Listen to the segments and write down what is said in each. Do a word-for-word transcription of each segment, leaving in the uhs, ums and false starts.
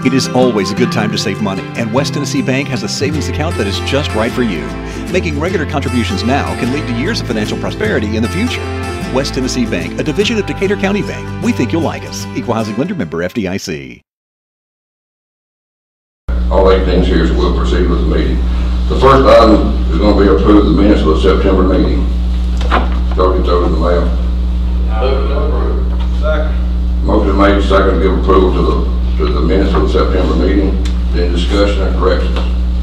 It is always a good time to save money, and West Tennessee Bank has a savings account that is just right for you. Making regular contributions now can lead to years of financial prosperity in the future. West Tennessee Bank, a division of Decatur County Bank. We think you'll like us. Equal Housing Lender, member F D I C. All eight things here, so we'll proceed with the meeting. The first item is going to be approved the minutes of the September meeting. Go get those in the mail. Move to approve. Second. Motion made, second to give approval to the to the minutes of the September meeting. Any discussion or corrections?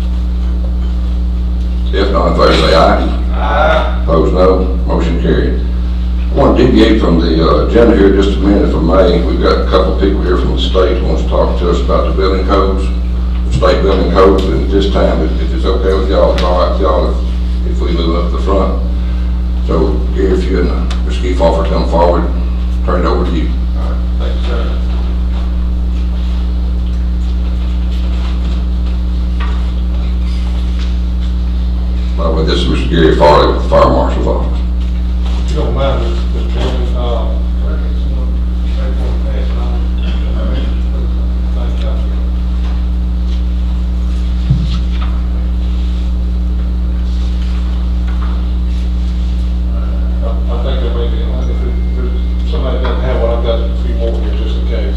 If not, in favor say aye. Aye. Opposed no. Motion carried. I want to deviate from the uh, agenda here just a minute for May. We've got a couple of people here from the state who wants to talk to us about the building codes, the state building codes, and at this time, if, if it's okay with y'all, it's all right with y'all if, if we move up to the front. So, here, if you and uh, Mister Giefhofer come forward, turn it over to you. All right. Thank you, sir. By the way, this is Mister Gary Farley with the Fire Marshal's Office. If you don't mind, Mister Chairman, uh, I think there may be, if somebody doesn't have what I've got, a few more here just in case.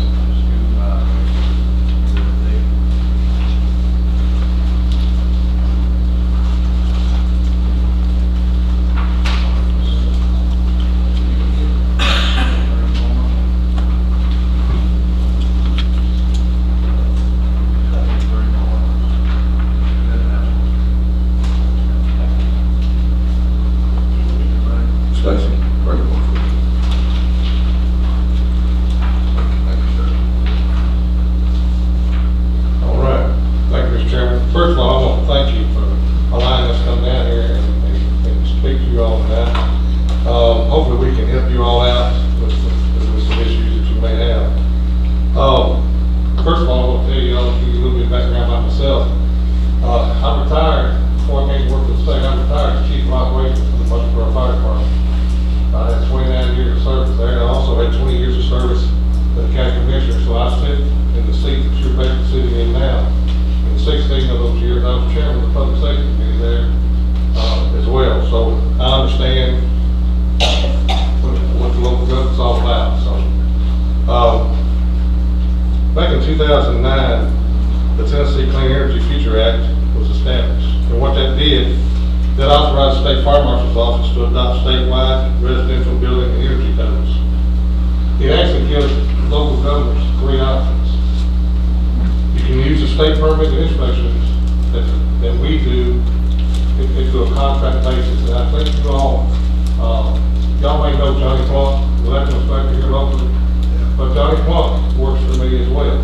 two thousand nine, the Tennessee Clean Energy Future Act was established. And what that did, that authorized the State Fire Marshal's Office to adopt statewide residential building and energy codes. It actually gives local governments three options. You can use the state permit and inspections that, that we do into a contract basis. And I think you all, uh, y'all may know Johnny Plunk, the electrical inspector here locally, but Johnny Plunk works for me as well.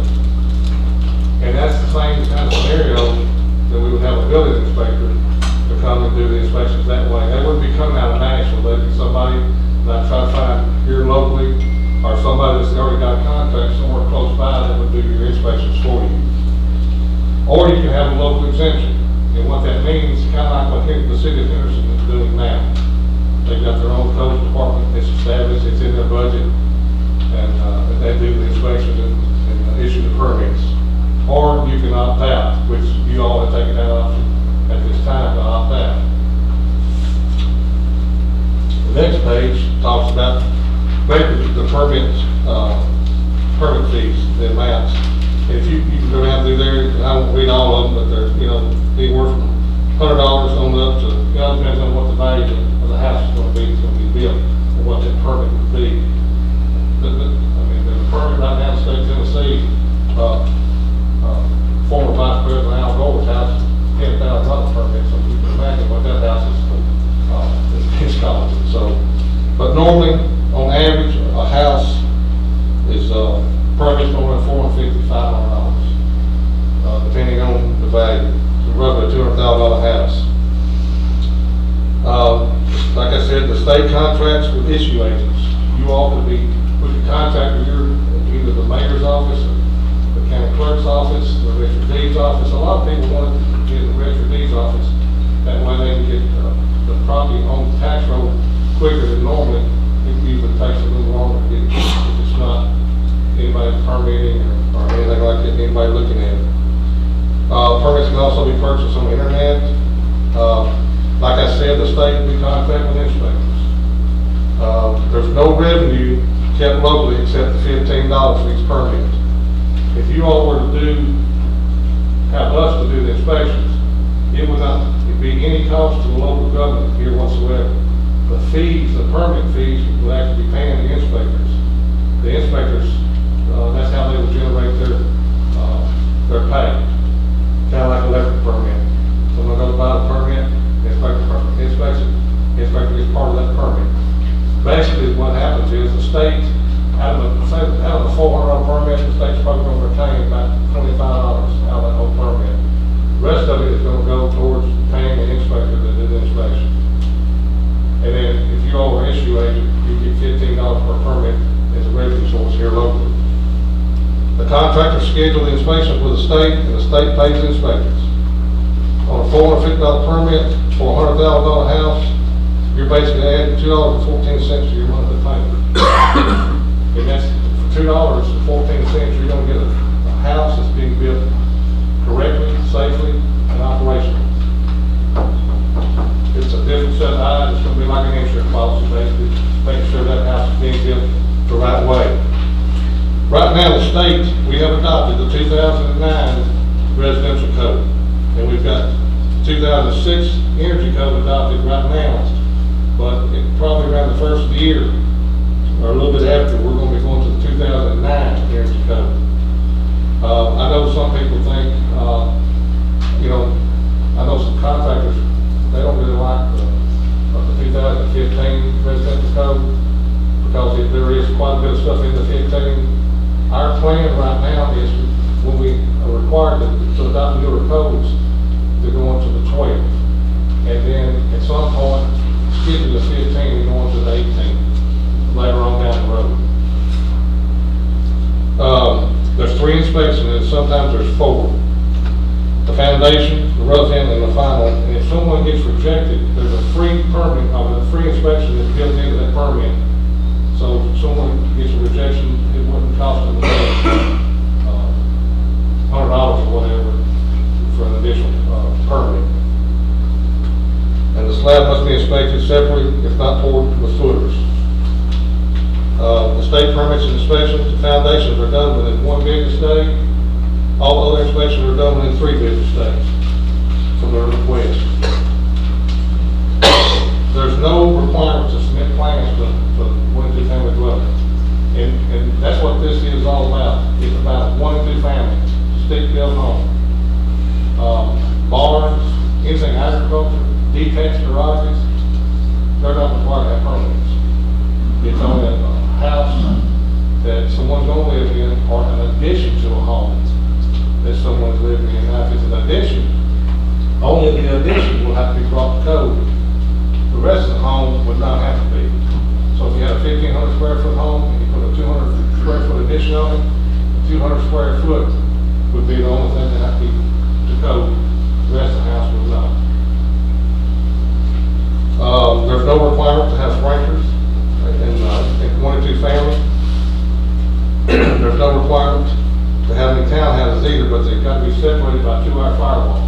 And that's the same kind of scenario that we would have a building inspector to come and do the inspections that way. They wouldn't be coming out of Nashville. They'd be somebody that I try to find here locally, or somebody that's already got a contract somewhere close by that would do your inspections for you. Or you can have a local exemption. And what that means, kind of like what the city of Henderson is doing now. They've got their own codes department. It's established. It's in their budget. And, uh, and they do the inspections and, and uh, issue the permits. Or you can opt out, which you all have taken that option at this time to opt out. The next page talks about basically the permit, uh, permit fees, the amounts. And if you, you can go down through there, and I won't read all of them, but there's, you know, anywhere from one hundred dollars on up to, you know, depends on what the value of the house is going to be, it's going to be built, or what that permit would be. The, the, I mean, the permit right now in the state of Tennessee, uh, uh, former Vice President Al Gore's house, ten thousand dollar permit, so you can imagine what that house is, uh, is costing. So, but normally, on average, a house is, uh, permit's going to four hundred fifty, five hundred dollars, uh, depending on the value. So roughly a two hundred thousand dollar house. Uh, like I said, the state contracts with issue agents. You all could be, we could contact your, either the mayor's office, or the county clerk's office, the register of deeds office. A lot of people want to get the register of deeds office. That way they can get uh, the property on the tax roll quicker than normally. It usually takes a little longer to get it if it's not anybody permitting or, or anything like that, anybody looking at it. Uh, permits can also be purchased on the internet. Uh, like I said, the state we contract with inspectors. Uh, there's no revenue kept locally except the fifteen dollars for each permit. If you all were to do, have us to do the inspections, it would not be any cost to the local government here whatsoever. The fees, the permit fees, would actually be paying the inspectors. The inspectors, uh, that's how they would generate their uh, their pay. Kind of like electric permit. Someone goes buy the permit, the inspector permit, inspection, the inspector is part of that permit. Basically, what happens is the state, out of the, out of the four hundred dollar permit, the state's probably going to retain about twenty-five dollars out of that whole permit. The rest of it is going to go towards paying the inspector that did the inspection. And then, if you all are issue agent, you get fifteen dollars per permit as a revenue source here locally. The contractor schedules the inspections with the state, and the state pays the inspectors. On a four hundred fifty dollar permit for a one hundred thousand dollar house, you're basically adding two dollars and fourteen cents to your monthly payment. And that's for two dollars and fourteen cents, you're going to get a, a house that's being built correctly, safely, and operationally. It's a different set of eyes. It's going to be like an insurance policy, basically, making sure that house is being built the right way. Right now, the state, we have adopted the two thousand nine residential code, and we've got two thousand six energy code adopted right now. But it, probably around the first of the year, or a little bit after, we're going to be going to the two thousand nine energy code. Uh, I know some people think, uh, you know, I know some contractors, they don't really like the, uh, the two thousand fifteen residential code because it, there is quite a bit of stuff in the fifteen. Our plan right now is when we are required to, to adopt newer codes to go on to the twelve. And then at some point, skipping the fifteen and going to the eighteen later on down the road. Um, there's three inspections and sometimes there's four. The foundation, the rough end, and the final. And if someone gets rejected, there's a free permit, I mean, a free inspection that's built into that permit. So if someone gets a rejection, it wouldn't cost them uh, one hundred dollars or whatever for an additional uh, permit. And the slab must be inspected separately, if not poured with footers. Uh, the state permits and inspections, the foundations are done within one business day. All other inspections are done within three business days from their request. There's no requirement to submit plans to, to one and two family dwelling. And, and that's what this is all about. It's about one and two family, stick-built home. Um, barns, anything agriculture, detached garages, they're not required to have permits. It's only a house that someone's going to live in or an addition to a home that someone's living in. Now, if it's an addition, only the addition will have to be brought to code. The rest of the home would not have to be. So if you had a fifteen hundred square foot home and you put a two hundred square foot addition on it, two hundred square foot would be the only thing that had to be to code. The rest of the house would not. Um, there's no requirement to have sprinklers in, uh, in one and two family. There's no requirement to have any townhouses either, but they've got to be separated by two hour firewall.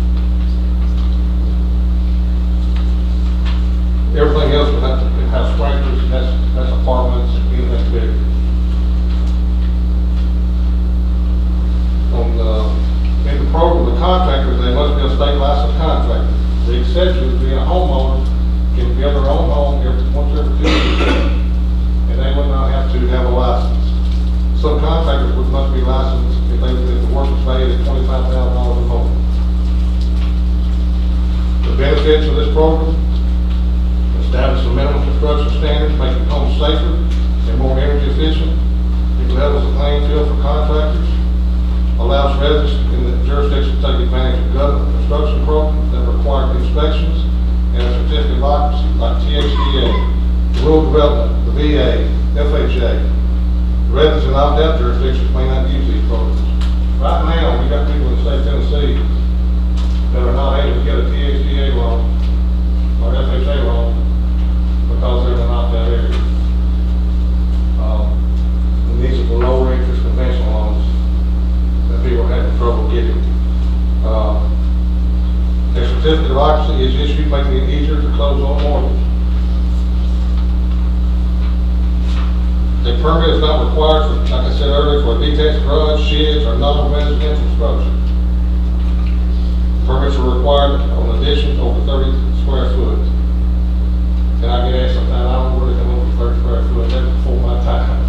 Everything else would have to have sprinklers, and that's, that's apartments and anything bigger. On the, in the program, the contractors, they must be a state licensed contractor. The exception would be a homeowner can build their own home every, once every two years, and they would not have to have a license. Some contractors would must be licensed if they if the work is paid at twenty-five thousand dollars a month. The benefits of this program: establish the minimum construction standards, making homes safer and more energy efficient. It levels the playing field for contractors. Allows residents in the jurisdiction to take advantage of government construction programs that require inspections and a certificate of occupancy like T H D A, rural development, the V A, F H A. Residents in opt-out jurisdictions may not use these programs. Right now, we got people in the state of Tennessee that are not able to get a T H D A loan or F H A loan because they're in an opt-out area. Um, and these are the lower certificate of occupancy is issued, making it easier to close on mortgage. A permit is not required for, like I said earlier, for a detached garage, sheds, or non-residential structure. Permits are required on additions over thirty square foot. And I get asked sometimes, I don't really come over thirty square foot, that's before my time.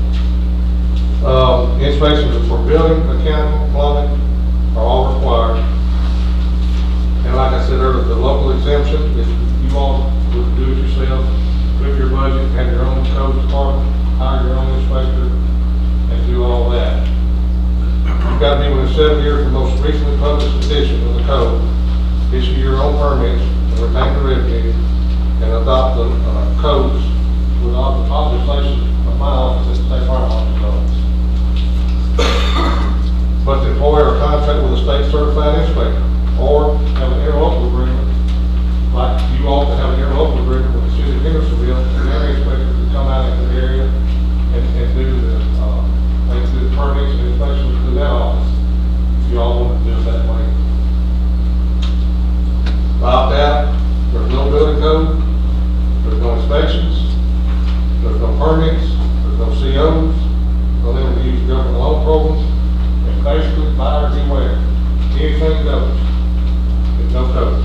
Um, inspections for building, mechanical, plumbing are all required. And like I said earlier, the local exemption, if you all would do it yourself, put your budget, have your own code department, hire your own inspector, and do all that. You've got to be within seven years of the most recently published edition of the code, issue your own permits, and retain the revenue, and adopt the uh, codes with all the authorization of my office at the State Fire Marshal's office. Must employ or contract with a state certified inspector, or have an interlocal agreement, like you all can have an interlocal agreement with the city of Hendersonville, and their inspector to come out into the area and, and do the, uh, they do the permits and inspections through that office, if you all want to do it that way. Opt out, there's no building code, there's no inspections, there's no permits, there's no C Os, no limit to use government loan programs, and basically buyer beware. Anything goes. There's no codes.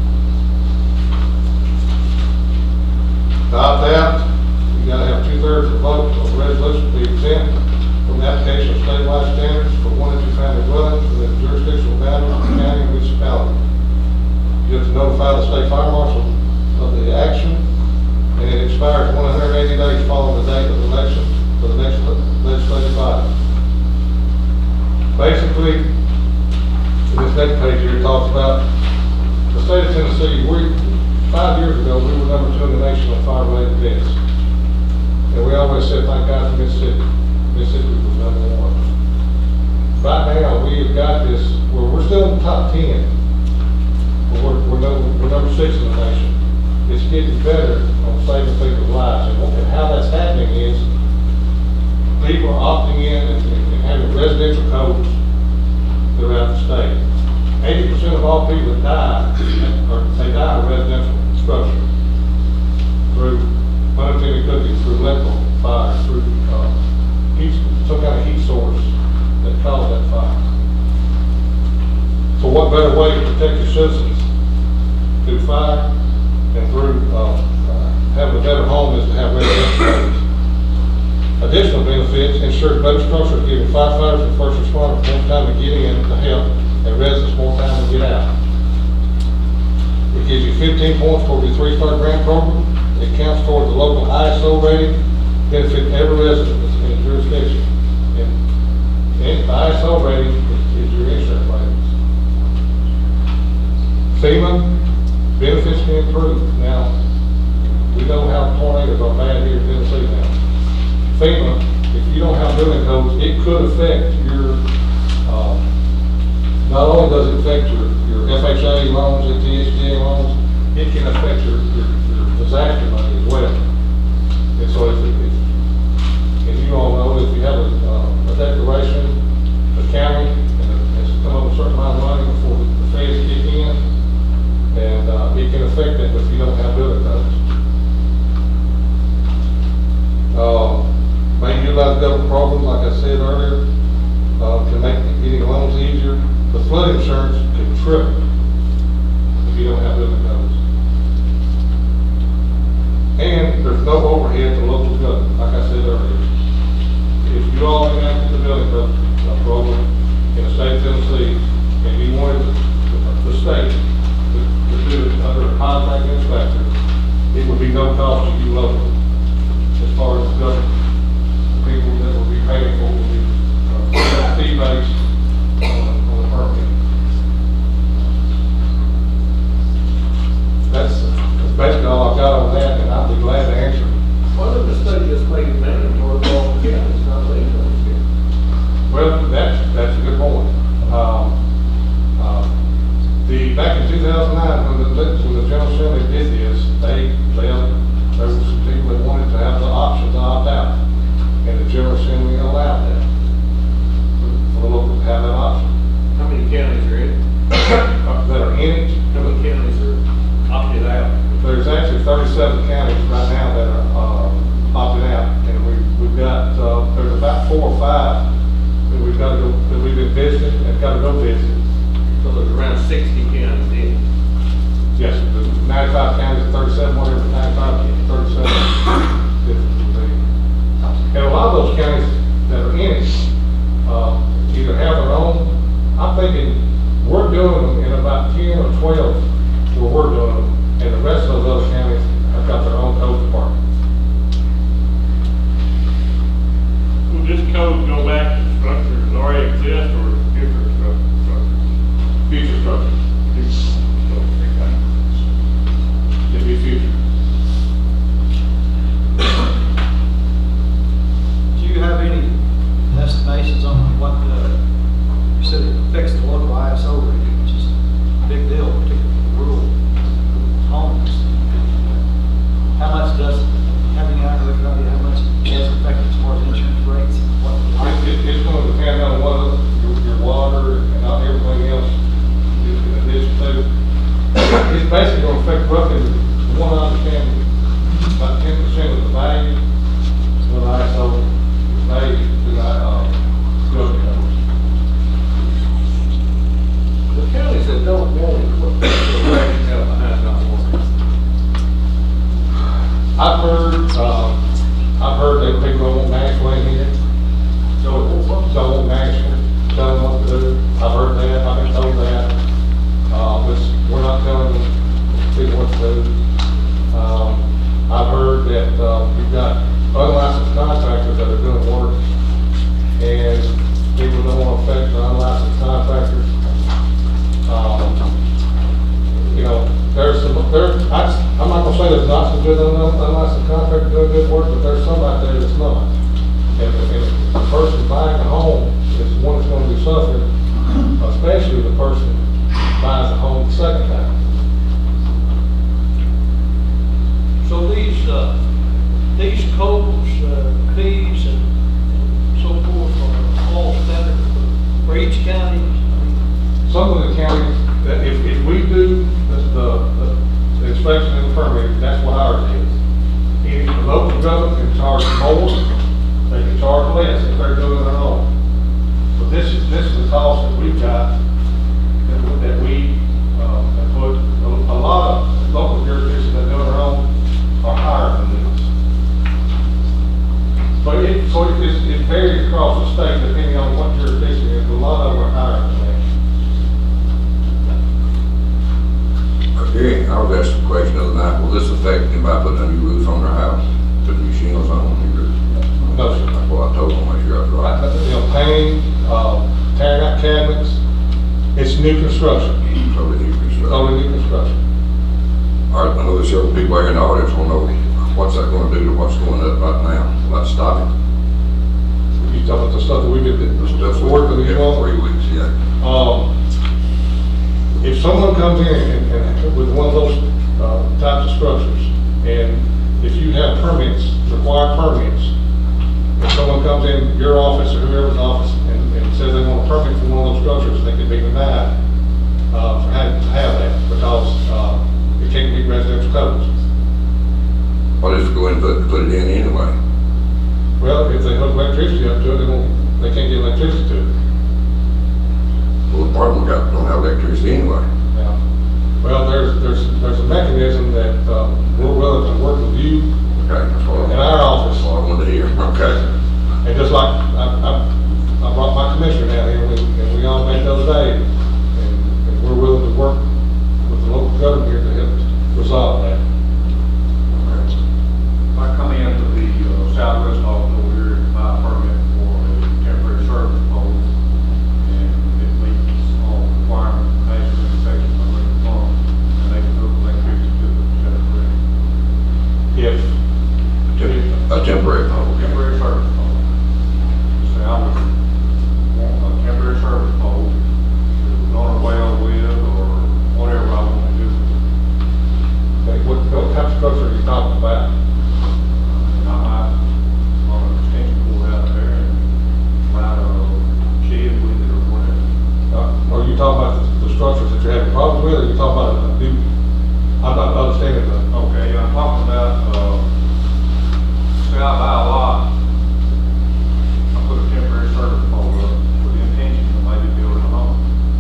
To opt out, you gotta have two-thirds of the vote of the resolution to be exempt from the application of statewide standards for one and two family dwellings within the jurisdictional boundaries of the county and municipality. You have to notify the state fire marshal of the action, and it expires one hundred eighty days following the date of the election for the next legislative body. Basically, this next page here talks about the state of Tennessee. We, five years ago, we were number two in the nation on fire-related deaths. And we always said, thank God for Mississippi. Mississippi was number one. Right now, we have got this, well, we're still in the top ten. But we're, we're, number, we're number six in the nation. It's getting better on saving people's lives. And, what, and how that's happening is people are opting in and, and having residential codes throughout the state. eighty percent of all people that die, or they die in residential structure through unattended cooking, through electrical fire, through uh, heat, some kind of heat source that caused that fire. So what better way to protect your citizens through fire and through uh, uh, having a better home is to have residential codes. Additional benefits, insured better structures, giving firefighters and first responders more time to get in to help, and residents more time to get out. It gives you fifteen points toward your three-star grant program. It counts toward the local I S O rating, benefiting every resident that's in the jurisdiction. And, and the I S O rating is, is your insurance ratings. FEMA benefits can improve. Now, we know how tornadoes are bad here in Tennessee now. FEMA, if you don't have building codes, it could affect your, uh, not only does it affect your, your F H A loans and T S D A loans, it can affect your, your, your disaster money as well. And so if, if, if you all know, if you have a, uh, a declaration, the county, and it has to come up with a certain amount of money before the, the feds kick in, and uh, it can affect that if you don't have building codes. Uh, May utilize government programs, like I said earlier, uh, can make getting loans easier. The flood insurance can triple if you don't have building codes. And there's no overhead to local government, like I said earlier. If you all enacted the building code uh, program in the state of Tennessee, and you wanted the, the, the state to, to do it under a contract inspector, it would be no cost to you locally as far as the government. People that will be paying for will be uh, fee-based on, on the permit. thirty-seven counties right now that are, uh, opting out, and we, we've got, uh, there's about four or five that we've got to go, that we've been visiting and got to go visit. So there's around sixty counties then. Yes, the ninety-five counties, thirty-seven, whatever, ninety-five, thirty-seven. And a lot of those counties that are in it, uh, either have their own, I'm thinking, we're doing them in about ten or twelve where we're doing them, and the rest of those other counties have got their own code department. Will this code go back to structures that already exist or different structures? Future structures. It'd be future. Do you have any estimations on what the, you said it affects the local I S O rate, which is a big deal, particularly for rural homes. How much does, having out of the county, how much does it affect as far as insurance rates? And what It, it, it's going to depend on what your, your water and not everything else is in addition to. It's basically going to affect roughly, the one I understand, about ten percent of the value of the I S O value to the, uh, building codes. The counties that don't want it, what the rationale behind not wanting it? I've heard, um, I've heard that people don't want Nashville in here. Don't, don't want Nashville, tell them what to do. I've heard that, I've been told that. Uh, but we're not telling people what to do. Um, I've heard that, uh, you've got unlicensed contractors that are doing work, and people don't want to affect the unlicensed contractors. Um, you know, there's some, there's, I, I'm not gonna say there's not some good un- unlicensed contractors doing good work, but there's some out there that's not. And if, if the person buying a home is the one that's gonna be suffering, especially the person buys a home the second time. So these, uh, these codes, uh, fees and and so forth are all standard for, for each county? I mean, Some of the counties, that if, if we do the, the, the inspection and permit, that's what ours is. If the local government can charge more, they can charge less if they're doing their own. But this is, this is the cost that we've got, that, that we, uh, have put, a, a lot of local jurisdictions that do their own are higher than this. But it, so it, it varies across the state depending on what jurisdiction it is, but a lot of them are higher than that. Gary, I was asked a question the other night, will this affect anybody putting a new roof on their house, putting new shingles on the new roof? No, sir. That's what I told them, make sure I was Right, right. you know, painting, uh, tearing out cabinets, it's new construction, Totally new construction. totally new construction. All right, I know there's several people here in the audience want to know, what's that going to do to what's going up right now? Will that stop it? You talking about the stuff that we did, The the stuff work that we yeah, want? Three weeks, yeah. Um, if someone comes in and, and with one of those, uh, types of structures, and if you have permits, required permits, if someone comes in your office or whoever's office and, and says they want a permit for one of those structures, they can be denied, uh, for having to have that, because, uh, it can't meet residential codes. What if we go in and put, put it in anyway? Well, if they hook electricity up to it, they won't, they can't get electricity to it. Well, the apartment got, don't have electricity anyway. Yeah. Well, there's, there's, there's a mechanism that, uh, we're willing to work with you Okay, that's what in I, our office. that's what I wanted to hear. Okay. And just like, I, I, I brought my commissioner down here, and we, and we all met the other day, and, and we're willing to work with the local government here to help resolve that. I come into the uh, southwest office over here and buy a permit for a temporary service pole, and it meets all requirements, passes inspection by the farm, and they can hook electricity to it, set it ready. If, A temporary pole. okay. Temporary service pole. Say I would want a temporary service pole to run a well with, or whatever I want to do. okay, what, what type of structure are you talking about? And I might run an extension cord out there and light a shed with it or whatever. Uh, are you talking about the, the structures that you're having problems with, or are you talking about a new, I'm not understanding the, Okay, yeah, talking about, uh, say I buy a lot, I put a temporary service pole up with the intention of maybe building a home.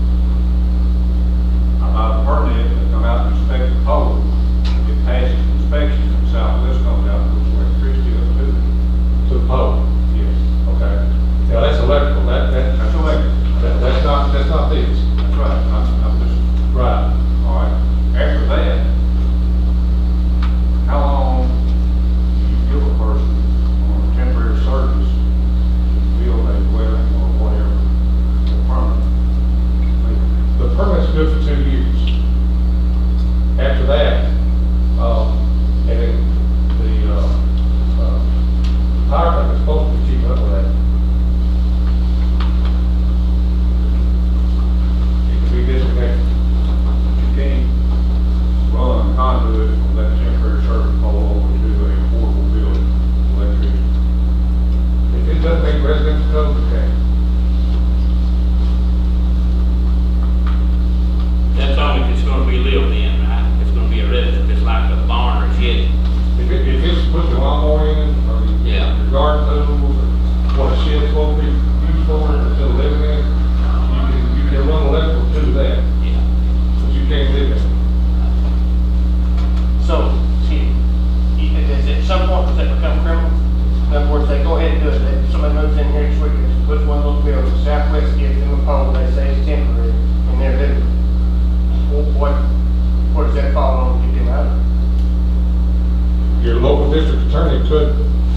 I buy a permit to come out and inspect the pole, it passes inspection, and Southwest comes out and puts electricity up to it. To the pole. Yes. Okay. Now, that's electrical, that, that, That's electric. that- that's not, that's not this. That's right, I'm, I'm just, Right. all right. After that, how long do you give a person on a temporary service to build a dwelling or whatever, or permanent? The permit's good for two years. After that, um, and then the, uh, uh, power company's supposed to be keeping up with that. It can be disconnected. You can't run conduit from that temporary service pole over to a portable building, electricity. If it doesn't meet residential code, it can. That's only if it's gonna be lived in, right? If it's gonna be a resident, if it's like a barn or shed. If it, if it's put the lawnmower in, or your Yeah. your garden tools, or what a shed's supposed to be used for, instead of living in, you can, you can run electrical to that, Yeah. but you can't live in it. So, see, you- does at some point, does that become criminal? In other words, they go ahead and do it, They- somebody moves in here this week, and puts one of those buildings, Southwest gives them a pole, they say it's temporary, and they're living. What, what, what does that fall on to get them out of it? Your local district attorney could,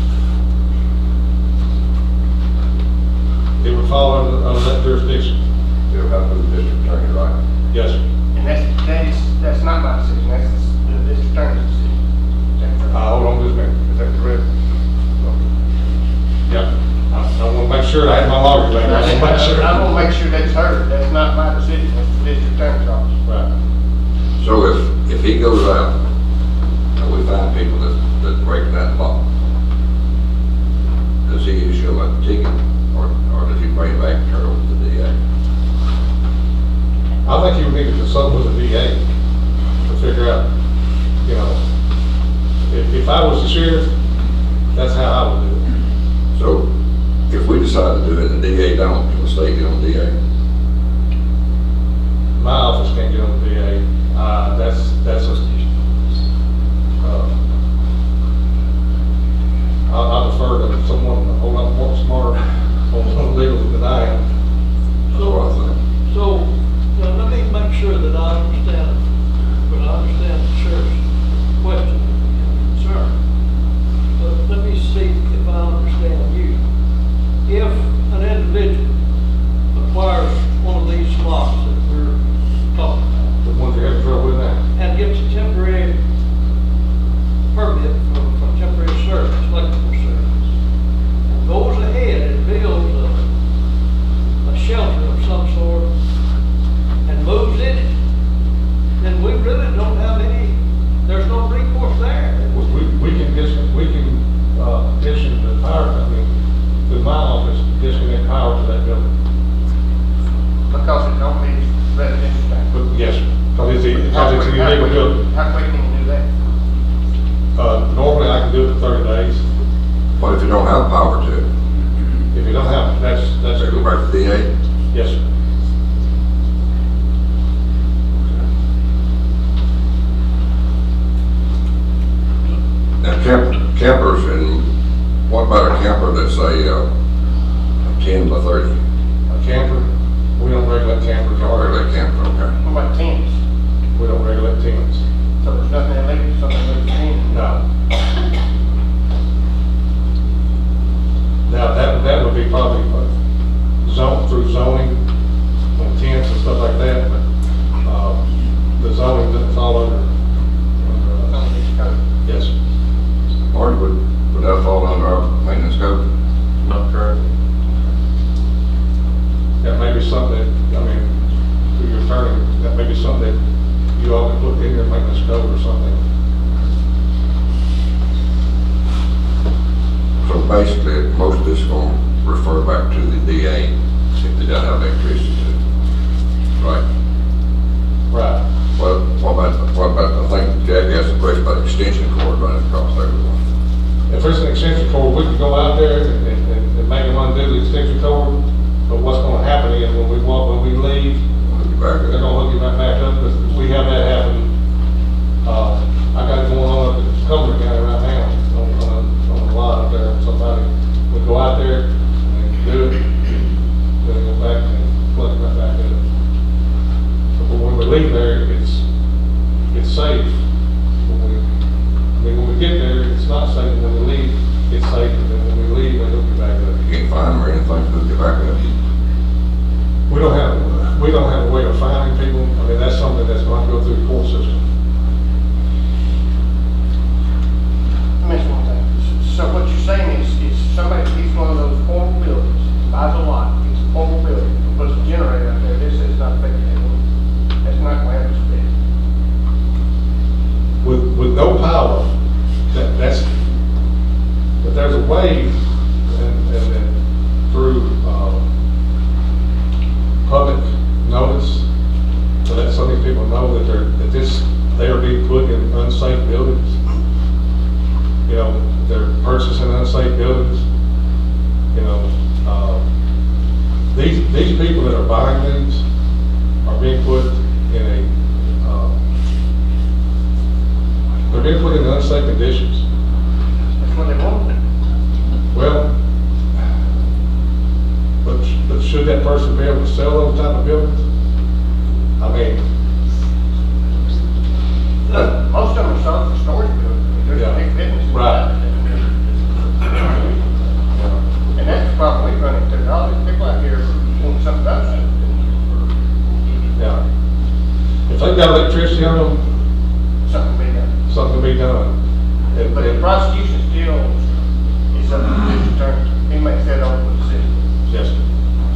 it would fall under, under that jurisdiction. They'll have to do the district attorney, right? Yes, sir. And that's, that is, that's not my decision, that's the district attorney's decision. Is that correct? Uh, hold on just a minute, is that correct? Yep, I, I wanna make sure I have my lawyer back, I wanna make sure. I'm gonna make sure that's heard, that's not my decision, that's the district attorney's office. Right. So if, if he goes out and we find people that, that break that law, does he issue them a ticket or, or does he bring it back and turn it over to the D A? I think you would need to consult with the D A to figure out, you know, if, if I was the sheriff, that's how I would do it. So if we decide to do it and the D A don't, can the state get on the D A? My office can't get on the D A, uh, that's, that's a, uh, I, I defer to someone a whole lot more smarter on legal than I am. That's what I think. So, now let me make sure that I understand, but I understand the sheriff's question, and concern. But let me see if I understand you. If an individual acquires one of these lots that we're talking about, The ones that have trouble with that. and gets a temporary permit for, for temporary service, electrical service, and goes ahead and builds a, a shelter of some sort and moves in it, then we really don't have any, there's no recourse there. We, we can dis, we can, uh, issue the power company, through my office, disconnect power to that building. Because it don't meet residential standards. But yes, because it's, a- How because it's a quick- how illegal quick- building. How quick can you do that? Uh, normally I can do it in thirty days. What if you don't have power to it? If you don't have, it, that's, that's. They go back to the D A? Yes, sir. Now camp, campers, and what about a camper that's a, uh, a ten by thirty? A camper, we don't regulate campers. Or that camper, okay. What about tents? We don't regulate tents. So there's nothing illegal, something illegal in. No. Now, that, that would be probably uh, zone, through zoning, on tents and stuff like that, but, uh, the zoning doesn't fall under, under, uh, Some of these codes. yes. Marty, would, would that fall under our maintenance code? Not currently. That may be something that, I mean, through your attorney, that may be something that you all can put in your maintenance code or something. So basically, most of this is going to refer back to the D A if they don't have electricity to it. Right? Right. Well, what about, what about, I think Jack asked a question about extension cord. out there and, and, and make them undo the extension cord, but what's gonna happen is when we walk, when we leave, Back they're up. gonna hook you back, back up, because we have that happen. Uh, I got it going on up in Cumberland County right now, on, on, a- on a lot up there, somebody would go out there and do it, then go back and plug it right back in. But when we leave there, it's, it's safe. When we, I mean, when we get there, it's not safe, and when we leave, it's safe, and then when we leave, they hook you back up. You can't find them or anything, hook you back up. We don't have, we don't have a way of finding people. I mean, that's something that's going to go through the court system. Let me ask one thing. So what you're saying is, is somebody gets one of those portable buildings, buys a lot, gets a portable building, and puts a generator out there, this is not affecting anyone. That's not going to happen to spend. With, with no power, that, that's, but there's a way, and, and then through, uh, public notice, to let some of these people know that they're, that this, they are being put in unsafe buildings. You know, they're purchasing unsafe buildings. You know, uh, these, these people that are buying these are being put in a, uh, they're being put in unsafe conditions. That's what they want. Well, but, but should that person be able to sell those type of buildings? I mean, Look, most of them are sold for storage buildings. There's Yeah. a big business. Right. And that's the problem we run into. All these people out here want something else. yeah. If they've got electricity on them, Something to be done. something to be done. And- But the and- prosecution still is up to the district attorney. He makes that ultimate decision. Yes, sir.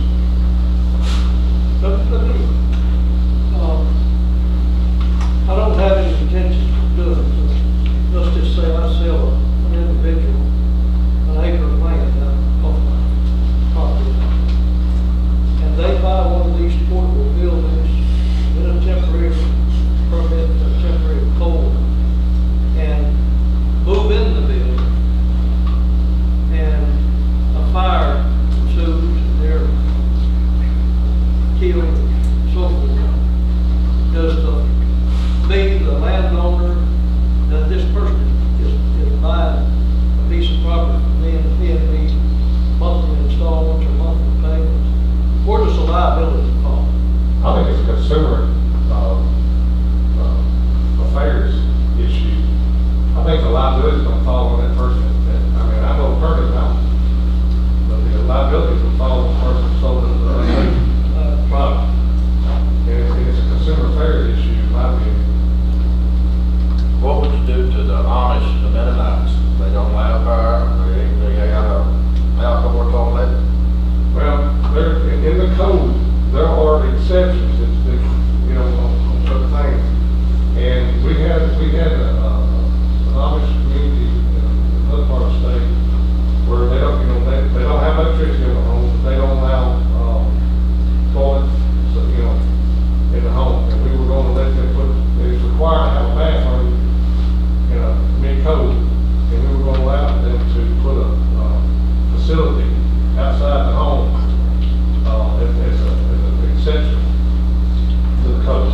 Let, let me, um, I don't have any intentions of doing it. Let's just say I sell an individual an acre of land down off my property. And they buy one of these portable buildings in a temporary permit, a temporary code, and move in the building. And a fire ensues, and they're killed, and so forth. Does the, me, the landowner, that this person is, is buying a piece of property from me and paying me monthly installments or monthly payments, where does the liability fall? I think it's a consumer, uh, uh, affairs issue. I think the liability is gonna fall on that person. That- I mean, I know permit now, but the liability will fall on the person who sold it to the state. Uh, Right. And it's, it's a consumer affairs issue, in my opinion. What would you do to the Amish, the Mennonites? They don't allow fire, they, they got a outdoor toilet. Well, there, in in the code, there are exceptions that, that, you know, on, on certain things. And we had, we had a, uh, an Amish community in another part of the state where they don't, you know, they, they don't have electricity in the home, but they don't allow, um, toilets, so, you know, in the home. And we were gonna let them put, it's required to have a bathroom in a mid code, and we were gonna allow them to put a, uh, facility outside the home, uh, as, as a, as an exception to the code.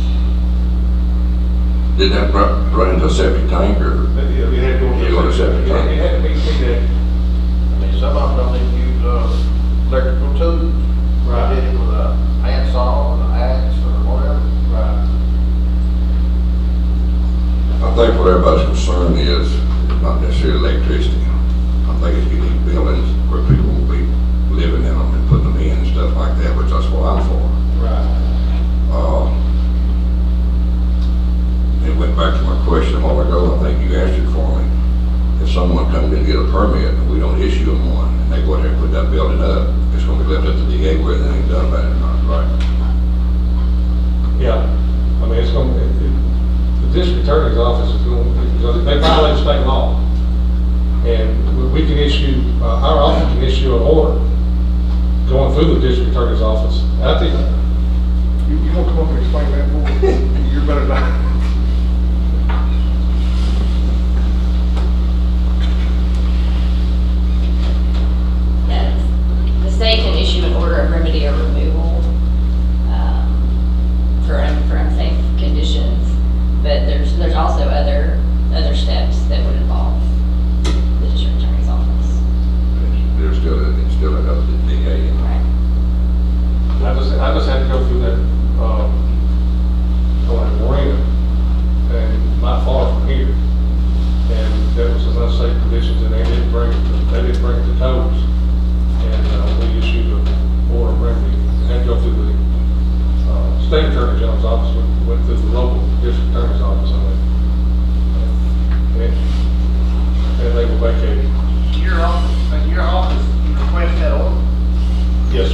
Did that run, run into a septic tank or? But it, it had to go. You go to septic It had- it had to be T D. I mean, some of them don't even use, uh, electrical tools. Right. They did it with a handsaw, an axe, or whatever. Right. I think what everybody's concern is, is not necessarily electricity. I think it's getting buildings where people will be living in them and putting them in and stuff like that, which that's what I'm for. Right. Uh, it went back to my question a while ago, I think you answered it for me. If someone comes in to get a permit and we don't issue them one, and they go out there and put that building up, it's gonna be left up to the D A whether anything's done about it or not, right? Yeah. I mean, it's gonna, it, it, the district attorney's office is going, because they violate state law. And we, we can issue, uh, our office can issue an order going through the district attorney's office. I think, You, you won't come up and explain that more? You're better not. to go through that, um, like marina, and not far from here. And there was some unsafe conditions, and they didn't bring it to, they didn't bring it to codes. And, uh, we issued a order of remedy, and had to go through the, uh, state attorney general's office, went, went through the local district attorney's office on it. And, and they were vacated. Your office, uh, your office request that order? Yes.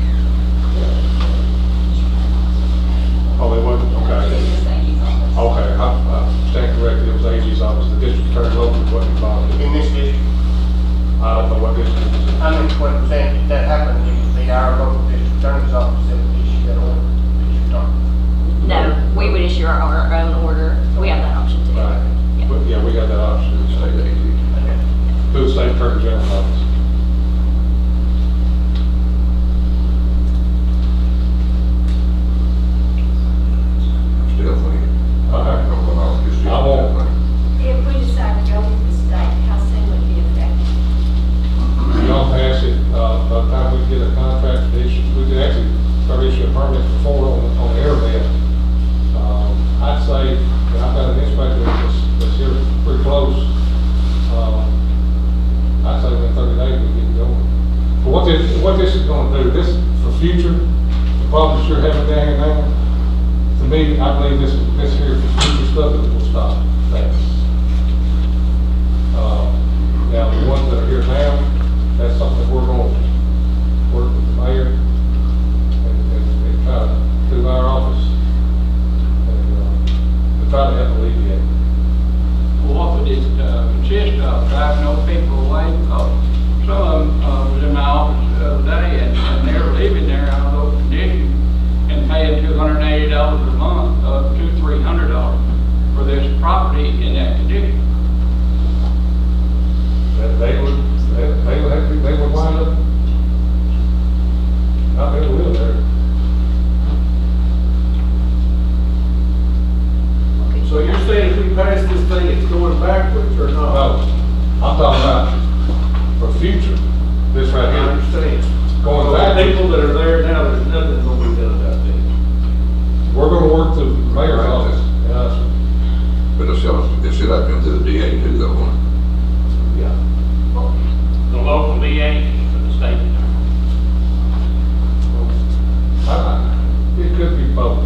Oh, it wasn't, okay. Okay, I, I stand corrected, it was A G's office, the district attorney local wasn't involved. In this district? I don't know what district it was in. I mean, what I'm saying, if that happened, it would be our local district attorney's office that would issue that order that you're talking. No, we would issue our, our own order. We have that option too. Right. Yeah. But, yeah, we got that option, state A G, through the state attorney general's office. Still thinking. Okay. Don't go off, just I won't. If we decide to go with the state, how soon would it be effective? We don't pass it, uh, by the time we get a contract issue, we could actually start issuing permits before on, on the internet. Um, I'd say, and I've got an inspector that's, that's here pretty close. Um, I'd say within thirty days we get going. But what this, what this is gonna do, this, for future, the problems you're having down here now, to me, I believe this, this here for future stuff that will stop that. Uh, now, the ones that are here now, that's something we're going to work with the mayor and, and, and try to, through our office, and, uh, to try to help alleviate. Well, what would it uh, consist of? Driving those people away? Because some of them uh, was in my office the other day, and, and they were living there under those conditions and paying two hundred eighty dollars a month, up to three hundred dollars for this property in that condition. That they would, that they would have to, they would wind up, not able to live there. So you're saying if we pass this thing, it's going backwards or not? No, I'm talking about for future, this right I here, understand. going So the back. people that are there now, there's nothing going to be done about that. We're gonna work through the mayor's Right. office, and us, But it's, it should have been to the D A too, though, won't it? yeah. The local D A for the state attorney. I, I, it could be both.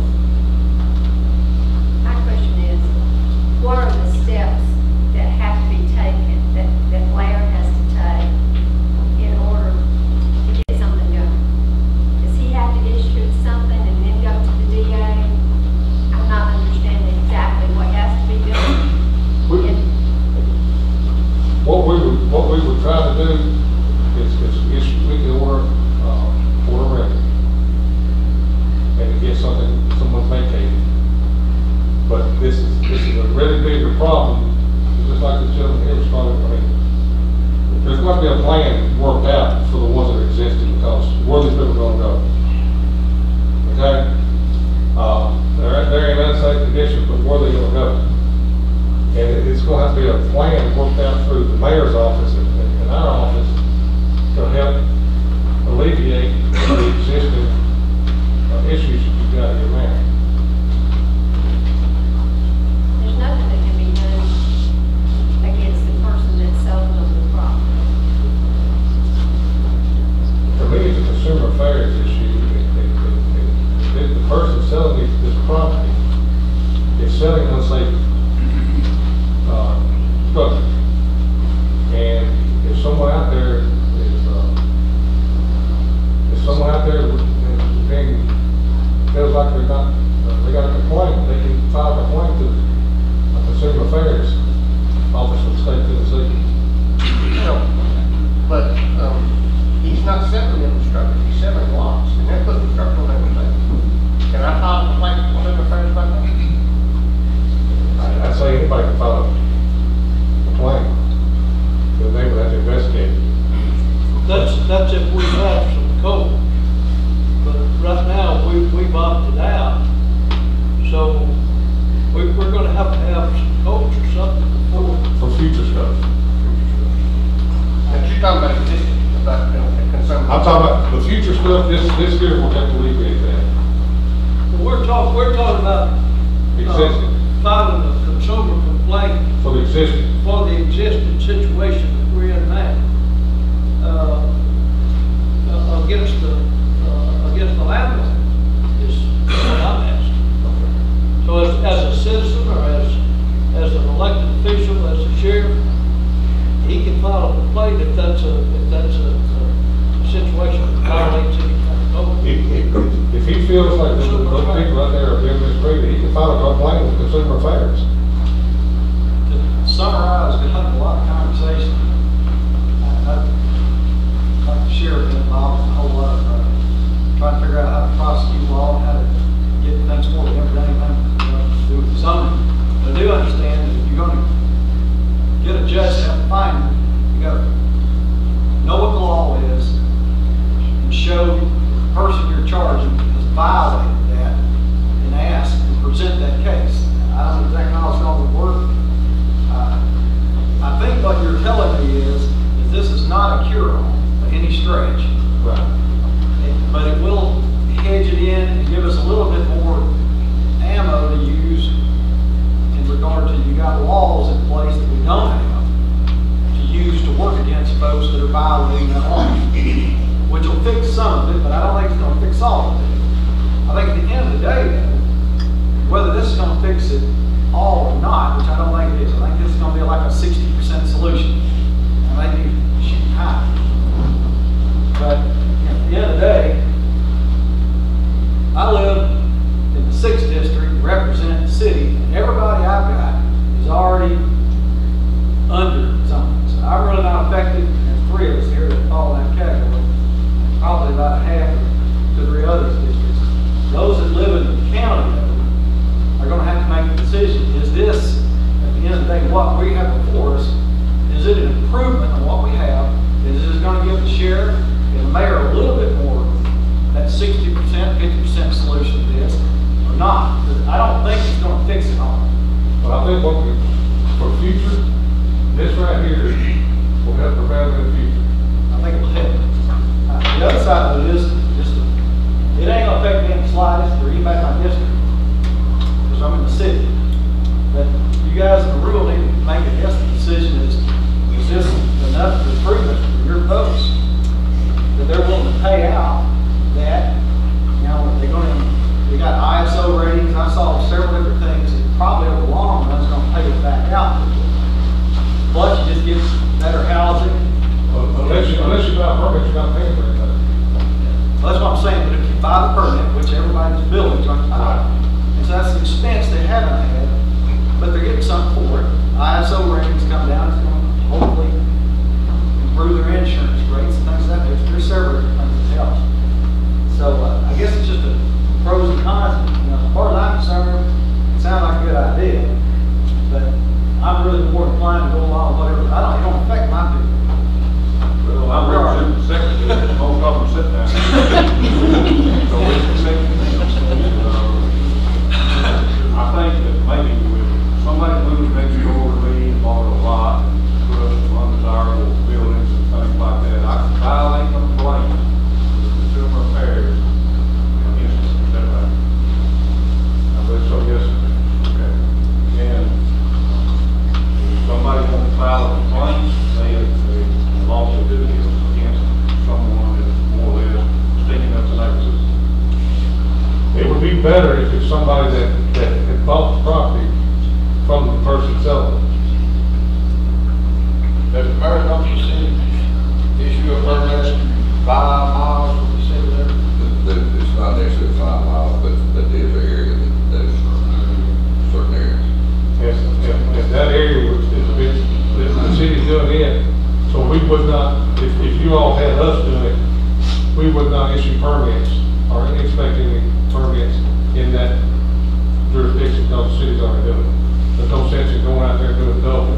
My question is, what are the steps that have to be taken, that, that Laird has to take in order to get something done? Does he have to issue something and then go to the D A? I'm not understanding exactly what has to be done. We- And What we would, what we would try to do is, is issue, we can order, uh, order remedy. And to get something, someone vacated. But this is, this is a really bigger problem, just like the gentleman here was talking, I mean, there's got to be a plan worked out for the ones that are existing, because where these people are gonna go. Okay? Uh, they're, they're in unsafe conditions, but where are they gonna go? And it- it's gonna have to be a plan worked out through the mayor's office and, and and our office to help alleviate the existing uh, issues you've got here now. there's nothing that can be done against the person that sold them the property. For me, it's a consumer affairs issue. It- it- it- it- The person selling this, this property is selling unsafe uh, structure. And if someone out there is, uh, if someone out there is being, feels like they're not, uh, they got a complaint, they can file a complaint to the Consumer Affairs Office of the State of Tennessee. No, but, um, he's not selling them structures, he's selling lots, and they're putting structure on everything. Can I file a complaint with Consumer Affairs about that? I- I'd say anybody can file a complaint, but they would have to investigate it. That's, that's if we have some code. But right now, we, we've opted out. So we, we're gonna have to have some codes or something before. For future stuff. But you're talking about existing, about, you know, consumer. I'm talking about the future stuff, this, this here will have to alleviate that. existing. for the existing situation that we're in now, uh, uh, against the, uh, against the landlord, is what I'm asking. So as, as a citizen, or as, as an elected official, as a sheriff, he can file a complaint if that's a, if that's a, a situation that violates any kind of code. If, if- if he feels like those those people out there are being mistreated, he can file a complaint with Consumer Affairs. To summarize, we had a lot of conversation. I- I'd like to share been involved in a whole lot of, uh, trying to figure out how to prosecute law and how to get things more than everything, uh, to do with zoning. But I do understand that if you're gonna get a judge to have to find you, you gotta know what the law is and show the person you're charging has violated that and ask and present that case. I don't know exactly how it's going to work. Uh, I think what you're telling me is, is this is not a cure-all by any stretch. Right. It- But it will hedge it in and give us a little bit more ammo to use in regard to, you got laws in place that we don't have to use to work against folks that are violating that law, which will fix some of it, but I don't think it's gonna fix all of it. I think at the end of the day, though, whether this is gonna fix it all or not, which I don't think it is, I think this is gonna be like a sixty percent solution. I think you should high. But you know, at the end of the day, I live in the sixth district, represent the city, and everybody I've got is already under zoning. So I'm really not affected, and three of us here that fall in that category, probably about half of the three other districts. Those that live in the county, though, are gonna have to make a decision. Is this, at the end of the day, what we have before us, is it an improvement on what we have? Is this gonna give the sheriff and the mayor a little bit more, that sixty percent, fifty percent solution to this, or not? Because I don't think it's gonna fix it all. But I think what we, for future, this right here will help prevail in the future. I think it'll help. Uh, The other side of it is, just, it ain't gonna affect me in the slightest, or even my district, because I'm in the city. But you guys in the rural need to make a guessing decision is, is this enough improvement for your folks that they're willing to pay out that, you know, they're gonna, we got I S O ratings, I saw several different things, that probably over the long run is gonna pay it back out. Plus, you just get better housing. Well, Unless you, unless you buy a permit, you're not paying for anything. Well, that's what I'm saying, but if you buy the permit, which everybody's building's going to buy, and so that's an expense they haven't had, but they're getting something for it. I S O ratings come down, it's going to hopefully improve their insurance rates and things like that. There's, there's several different things that help. So, uh, I guess it's just a pros and cons. You know, as far as I'm concerned, it sounds like a good idea, but I'm really more inclined to go along with whatever. I don't, it don't affect my people. Well, I'm representing the secretary, most of them sit down. So it's the secretary. Uh, I think that maybe with somebody moves next door to me and bought a lot and put up some undesirable buildings and things like that, I can file a complaint with Consumer Affairs against them. Is that right? I believe so, yes. Okay. And if somebody wants to file a complaint, they, they lawful duty against someone that's more or less sticking up the neighborhood. It would be better if it's somebody that, that had bought the property from the person selling it. Does the mayor, don't you see, issue a permit five miles from the city there? That, that it's not necessarily five miles, but, but there's an area that, that's certain areas. Yes, and, and that area was, is a bit, the, the city's doing it, so we would not, if, if you all had us doing it, we would not issue permits or expect any permits in that jurisdiction because the city's already doing it. There's no sense in going out there and doing double.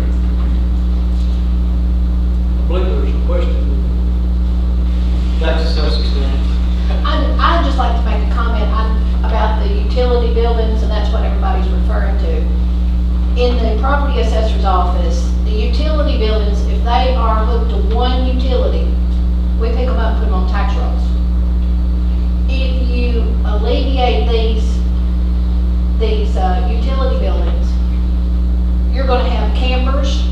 I believe there's a question. Tax assessment standards. I'd, I'd just like to make a comment on, about the utility buildings, and that's what everybody's referring to. In the property assessor's office, the utility buildings, if they are hooked to one utility, we pick them up and put them on tax rolls. If you alleviate these, these uh, utility buildings, you're going to have campers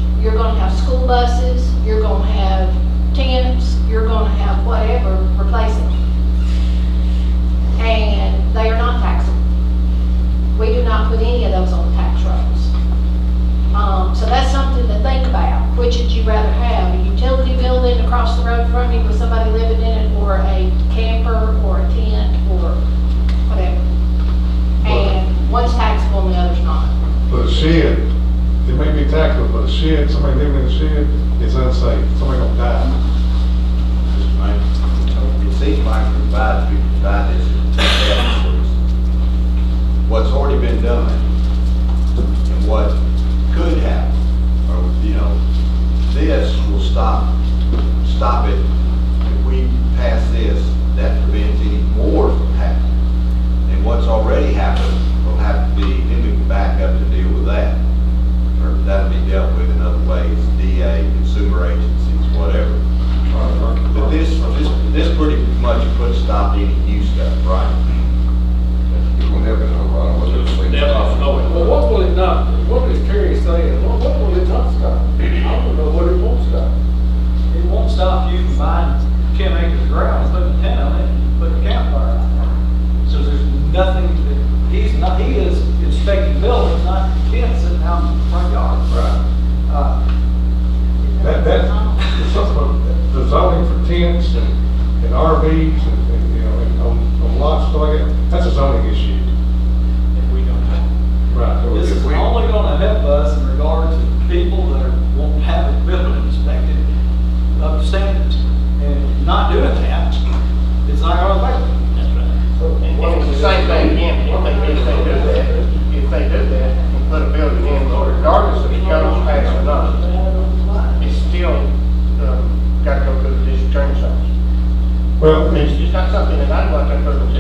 done and what could happen, or, you know, this will stop, stop it. If we pass this, that prevents any more from happening. And what's already happened will have to be, then we can back up to deal with that. Or that'll be dealt with in other ways, D A, consumer agencies, whatever. But this, this, this pretty much put a stop to any new stuff, right? Well, what will it not, what is Terry saying, what, what will it not stop? I don't know what it won't stop. It won't stop you from buying ten acres of ground, putting a tent on it, and putting a campfire out there. So there's nothing that, he's not, he is inspecting buildings, not tents sitting out in the front yard. Right. Uh, That, that, something about the zoning for tents and, and R Vs and, and, you know, and on, on lots, stuff like that, that's a zoning issue. If we don't have. Right. So This if is we- only gonna help us in regard to people that are, won't have a building inspected up to standards. And not doing that, it's not gonna affect them. That's right. And and it's the same thing again, if they, if they do that, if they do that, and put a building in, regardless of the code's passed or not, it's still, um, got to go through the district attorney's office. Well, It's just not something that I'd like to put in.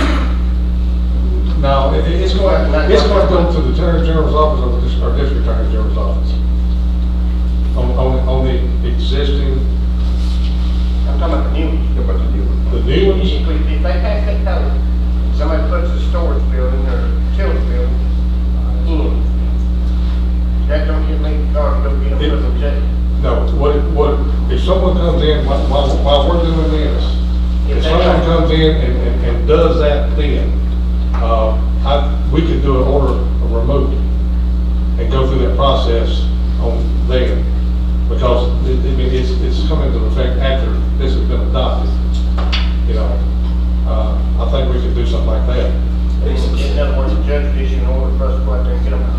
no, it, it's going, it's going to go to the Attorney General's office or the dis- or District Attorney General's office. On, on, on the existing, I'm talking about the new ones. How about the new one? the new ones, If we- if they pass that code, somebody puts a storage building or utility building in, that don't give me, or don't get them put in jail. no, what, what, if someone comes in, while, while while we're doing this, if someone comes in and, and, and does that then, uh, I, we could do an order of removal and go through that process on them, because it, I mean, it's, it's coming into effect after this has been adopted, you know. Uh, I think we could do something like that. In other words, the judge issued an order for us to go out there and get them out.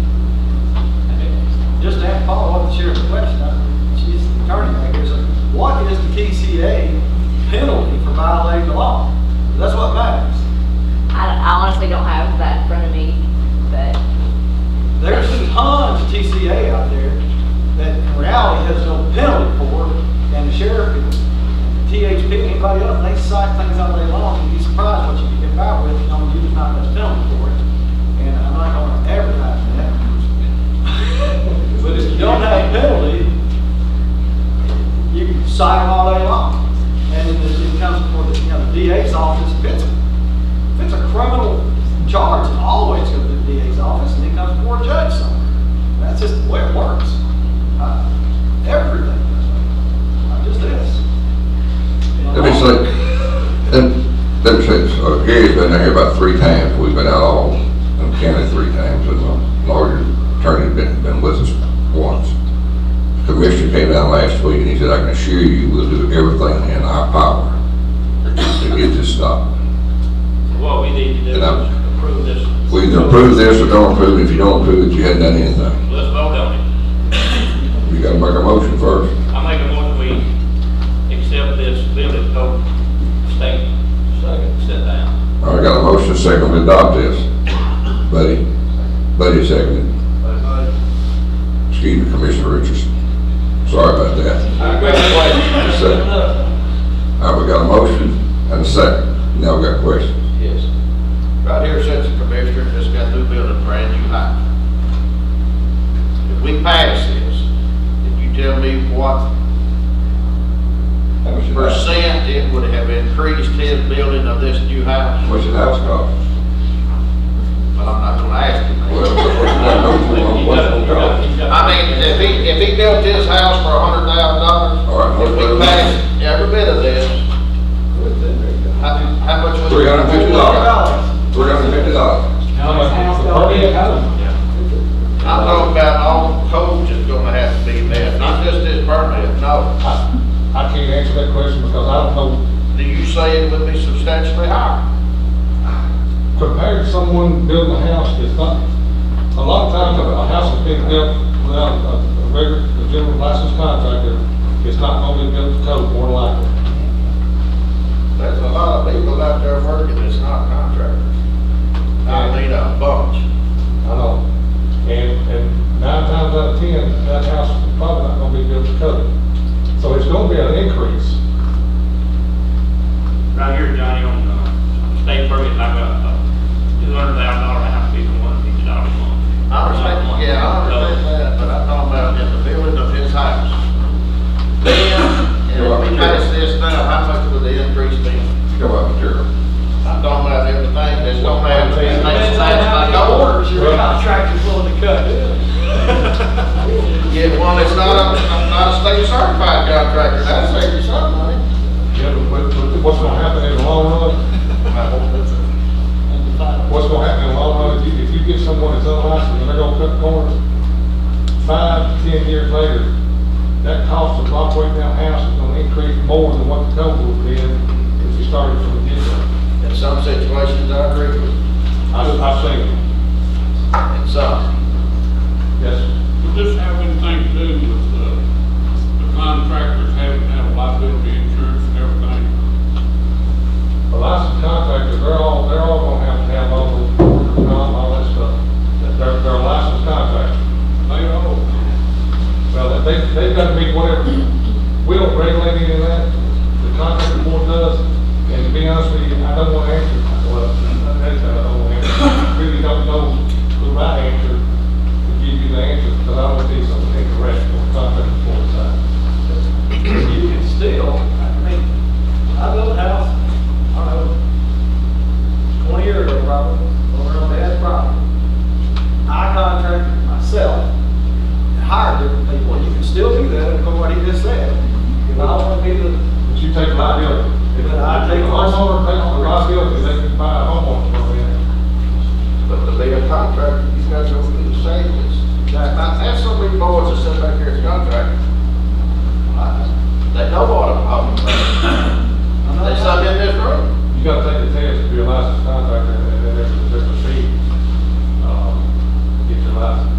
Just to have follow up the sheriff's question, uh, she's the attorney back here, so what is the T C A penalty for violating the law? That's what matters. I, I honestly don't have that in front of me, but There's tons of T C A out there that in reality has no penalty for, and the sheriff, T H P, anybody else, they cite things all day long, and you'd be surprised what you can get by with, you don't use not much penalty for it. And I'm not gonna advertise that. But if you don't have a penalty, you can cite them all day long. And it, it comes before the, you know, the D A's office, if it's, if it's a criminal charge, it always goes to the D A's office, and it comes before a judge somewhere. That's just the way it works. Uh, everything does that. Not just this. Let me say, let, let me say, this, uh, Gary's been down here about three times, we've been out all in the county three times, and the lawyer, attorney's been, been with us once. The commissioner came down last week and he said, I can assure you, we'll do everything in our power to get this stopped. What we need to do And I'm- is approve this. We either approve this or don't approve it. If you don't approve it, you haven't done anything. Let's vote on it. You gotta make a motion first. I make a motion we accept this building code statement. Second. Sit down. All right, got a motion second to adopt this. Buddy, Buddy seconded. Excuse me, Commissioner Richardson. Sorry about that. Second. All right, we got a motion and a second. Now we got questions. Yes. Right here says the commissioner just got a new building, brand new house. If we pass this, did you tell me what percent it would have increased his building of this new house? What's your house cost? But I'm not gonna ask you. Well, what's it cost? I mean, if he, if he built his house for a hundred thousand dollars, All right, if we pass every bit of this, how, how much would? Three hundred and fifty dollars. Three hundred and fifty dollars. How much is the permit? I'm talking about all the codes that's gonna have to be met, not just this permit, no. I, I can't answer that question because I don't know. Do you say it would be substantially higher? Compared to someone building a house, it's not, a lot of times a house is being built without a, a regular, a general licensed contractor, it's not gonna be built to code more than likely. There's a lot of people out there working that's not contractors. I mean, a bunch. contractor, that'll save you some money. Yeah, but, but what's gonna happen in the long run? What's gonna happen in the long run, if you, if you get someone that's unlicensed and they're gonna cut corners, five, ten years later, that cost of operating that house is gonna increase more than what the code would have been if you started from the get-go. In some situations, I agree with you. I've, I've seen it. In some. Yes. Does this have anything to do with, uh, the contractors having to have liability insurance and everything? The licensed contractors, they're all, they're all gonna have to have all those, workers' comp, all that stuff. They're, they're a licensed contractor. They all, Well, they, they've got to meet whatever, we don't regulate any of that, the contractor board does, and to be honest with you, I don't want to answer, well, that's, I don't want to answer, I really don't know the right answer to give you the answer, because I don't want to be something incorrect on the contractor board side. You can still, I mean, I built a house, I don't know, twenty years ago probably, over on Dad's property. I contracted myself, and hired different people, and you can still do that, and what he just said. If I want to be the. But you take liability. If But I take the homeowner takes the liability, they can buy a homeowner permit. But to be a contractor, you got to go through the same as, now, there's so many boards that sit back here as contractors. They know what I'm talking about. They sit in this room. You gotta take the test to be a licensed contractor, and then there's, there's a fee, um, to get your license.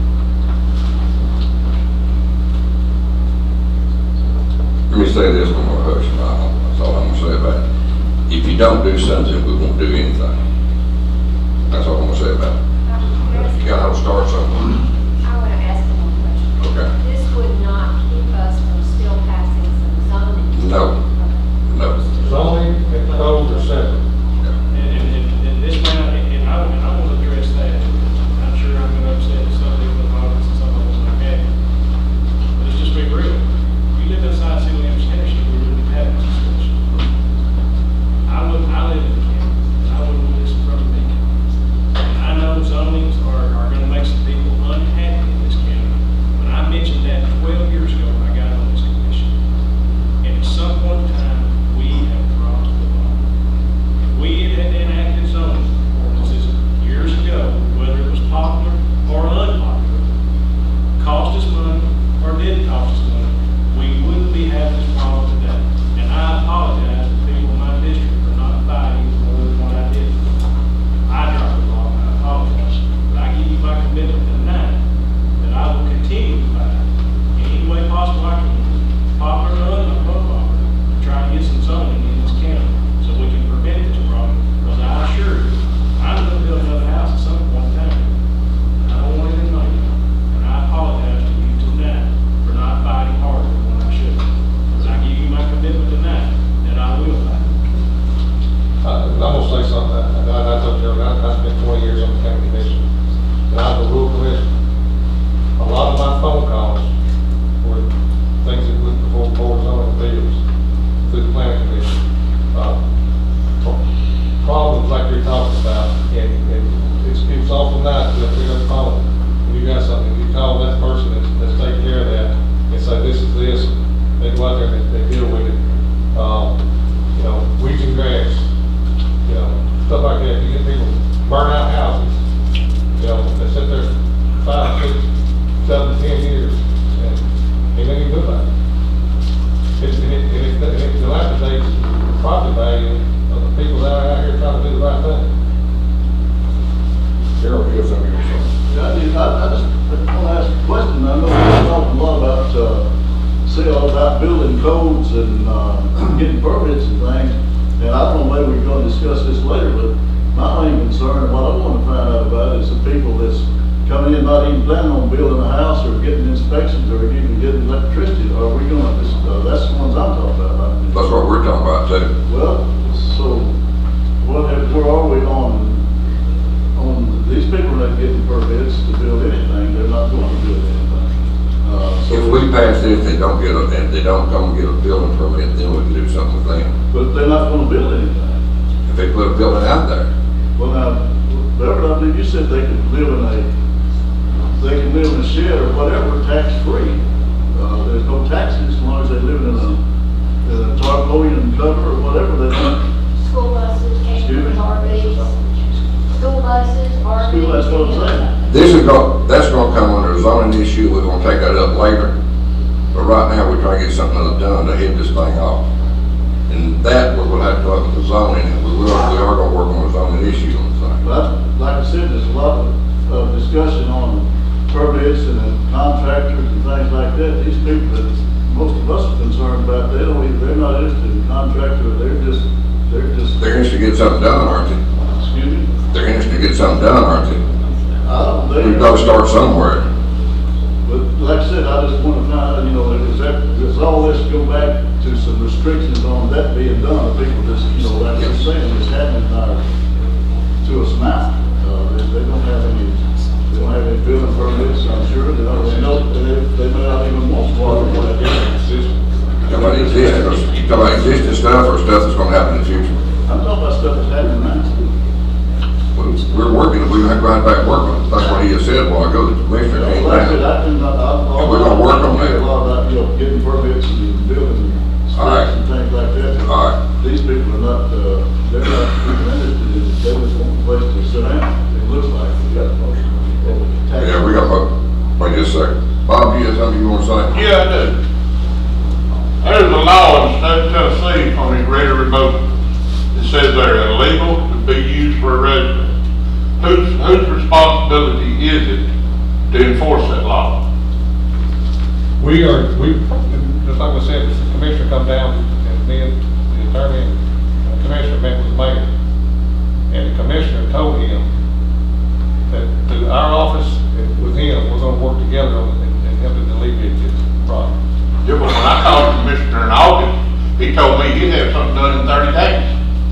Let me say this, I'm gonna hush, that's all I'm gonna say about it. If you don't do something, we won't do anything. That's all I'm gonna say about it. You gotta have to start somewhere. I want to ask you one question. Okay. This would not keep us from still passing some zoning. No, no. Zoning and code are separate. And, and, and, and this way, and I, and I want to address that. I'm sure I'm going to upset some people in the audience and some of them like that. But let's just be real. If you live inside City Limits, Henderson, we wouldn't be having this discussion. I live, I live in the county, and I wouldn't listen from the county. And I know zonings are, are going to make some people unhappy in this county. When I mentioned that twelve years ago when I got on this commission, and at some point in time, we have crossed the line. We had enacted zoning ordinances years ago, whether it was popular or unpopular, cost us money or didn't cost us money, we wouldn't be having this problem today. And I apologize to people in my district for not fighting more than what I did. I dropped the ball and I apologize. But I give you my commitment tonight that I will continue to fight in any way possible I can, popular or unpopular, to try to get some zoning in this county so we can prevent this problem. Because I assure you, I'm going to build another house at some point in time. I don't want any money. And I apologize to you tonight for not fighting harder than what I should. But I give you my commitment tonight that I will fight. Uh, I'm gonna say something, I, I, I told you, I, I spent twenty years on the county commission, and I was a rural commission. A lot of my phone calls were things that went before board zoning appeals, through the planning commission. Uh, pro- problems like you're talking about, and, and it's, it's awful nice to pick up the phone, when you got something, you call that person that's, that's taking care of that, and say, this is this, they go out there and they, they deal with it. Um, you know, weeds and grass, you know, stuff like that. You get people burn out houses, you know, they sit there five, six, seven, ten years, and ain't nothing good about it. It's, and it, and it, and it dilapidates the property value of the people that are out here trying to do the right thing. Gerald, you have something to say? Yeah, I do. I, I just want to ask a question. I know we're talking a lot about, uh, say all about building codes and, uh, getting permits and things. And I don't know, maybe we're going to discuss this later, but my main concern, what I want to find out about is the people that's coming in not even planning on building a house or getting inspections or even getting electricity. Are we going to, uh, that's the ones I'm talking about. That's what we're talking about too. Well, so what have, where are we on, on these people that getting permits to build anything? They're not going to build anything. Uh, so If we pass this, they don't get a, and they don't come and get a building permit, then we can do something with them. But they're not going to build anything. If they put a building out there. Well, now, Beverly, I believe you said they could live in a, they can live in a shed or whatever, tax-free. Uh, there's no taxes as long as they live in a, in a tarpaulin cover or whatever they do. School buses, Excuse me? campers, R Vs. School buses, R Vs. School, that's what I'm saying. This is going, that's gonna come under a zoning issue, we're gonna take that up later. But right now, we're trying to get something done to head this thing off. And that, we will have to go up with the zoning, and we will, we are gonna work on a zoning issue on the thing. But like I said, there's a lot of, of discussion on permits and then contractors and things like that. These people that most of us are concerned about, they don't even, they're not interested in contractor, they're just, they're just. They're interested to get something done, aren't they? Excuse me? They're interested to get something done, aren't they? I don't, they. We've got to start somewhere. But like I said, I just want to find out, you know, is that, does all this go back to some restrictions on that being done? People just, you know, like you're saying, it's happening now to us now. Uh, they, they don't have any, they don't have any building permits, I'm sure. They don't, they know, they, they may not even want water. Talk about existing, or you talk about existing stuff or stuff that's gonna happen in the future? I'm talking about stuff that's happening now. Well, we're working, we have to go out back and work on it. That's what he has said while ago, the commissioner You know, came like I said, down. I can, I, I. And we're gonna work on I that. hear a lot about, you know, getting permits and building All right. specs and things like that. All right. These people are not, uh, they're not even interested in, they just want a place to sit down. It looks like we got a motion. Yeah, we got, uh, wait just a second. Bob, you have something you wanna say? Yeah, I do. There's a law in the state of Tennessee on these rotary boats. It says they're illegal to be used for a resident. Whose, whose responsibility is it to enforce that law? We are, we, just like I said, the commissioner come down, and then the attorney and the commissioner met with the mayor. And the commissioner told him that through our office, and with him, we're gonna work together on it and, and help him alleviate this problem. Yeah, but when I called the commissioner in August, he told me he'd have something done in thirty days.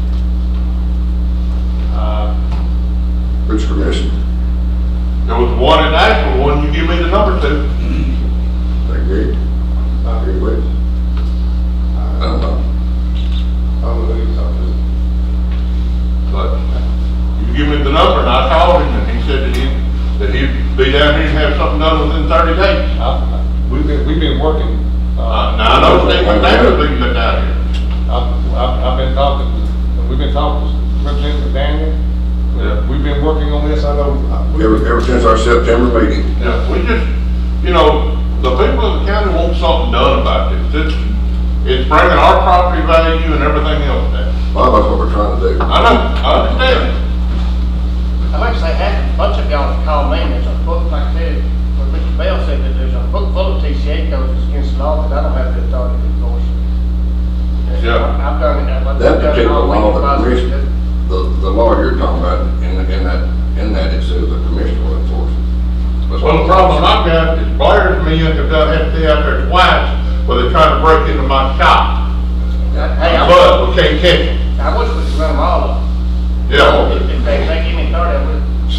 Uh, Which commissioner? There was one in Nashville, one you give me the number to. I agree. I agree with you. I don't know. I don't know who you talked to. But you give me the number and I called him and he said that he, that he'd be down here and have something done within thirty days. I, we've been, we've been working. Uh, now I know Steve McDaniel's been down here. I've, I've, I've been talking, to- we've been talking to Representative Daniel. Yeah. We've been working on this, I know. Ever, ever since our September meeting. Yeah, we just, you know, the people of the county want something done about this. It's, it's bringing our property value and everything else down. Well, that's what we're trying to do. I know, I understand. I'd like to say, half, a bunch of y'all have called me, and there's a book, like I said, what Mister Bell said, that there's a book full of T C A codes against the law, but I don't have the authority to enforce it. Yeah. I've done it. I've done That it particular all law, week, the but- commission, the, the law you're talking about, in, in that, in that, it says the commissioner will enforce it. That's Well, what- the problem I've got is blares me in because I have to be out there twice where they're trying to break into my shop. Hey, I But we can't catch them. I wish we could run them all up. Yeah. If if they, if they give me thirty, I would.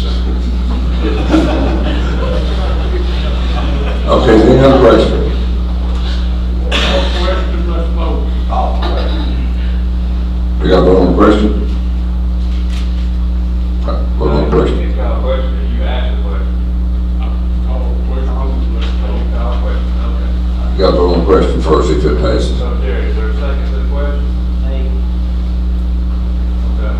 Okay, any other question? Question, let's vote. We got one more question? Uh, One more question. You got a question, you asked a question. Call the question, let's vote. Call a question, okay. You got one more question first if it passes. So Jerry, is there a second to the question? Okay.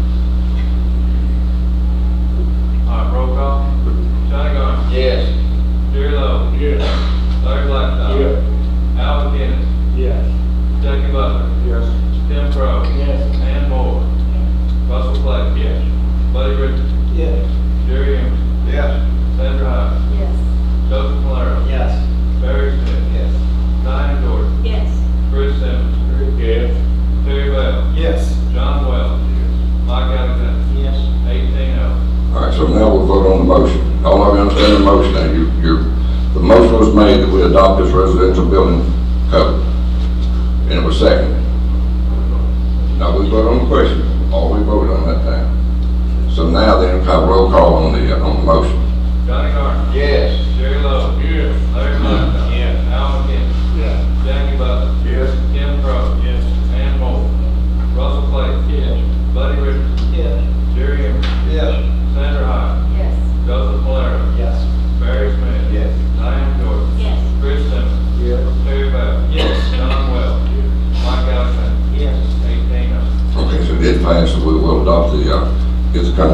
All right, roll call. Johnny Garner. Yes. Jerry Lowe. Yes. Larry Blackstock. Yes. Al McKinnon. Yes. Jackie Butler. Yes. Tim Crow. Yes. Ann Moore. Russell Clay. Yes. Buddy Richardson. Yes. Jerry Emerson. Yes. Sandra Hyde. Yes. Joseph Malaro. Yes. Barry Smith. Yes. Diane Jordan. Yes. Chris Simmons. Yes. Terry Bell. Yes. John Wells. Mike Alexander. Yes. Eighteen oh. All right, so now we'll vote on the motion. All of you understand the motion now. You, you're, the motion was made that we adopt this residential building code. And it was seconded. Now we vote on the question. All we voted on that time. So now then, have a roll call on the, uh, on the motion. Johnny Garner. Yes. Jerry Lowe. Yes. Larry Blackstock. Yes. Al McKinnon. Yes. Jackie Butler. Yes. Tim Crow. Yes. Ann Moore. Russell Clay. Yes. Buddy Richardson. Yes. Jerry Emerson. Yes. Sandra Hyde. Yes. Joseph Malaro. Yes. Barry Smith. Yes. Diane Jordan. Yes. Chris Simmons.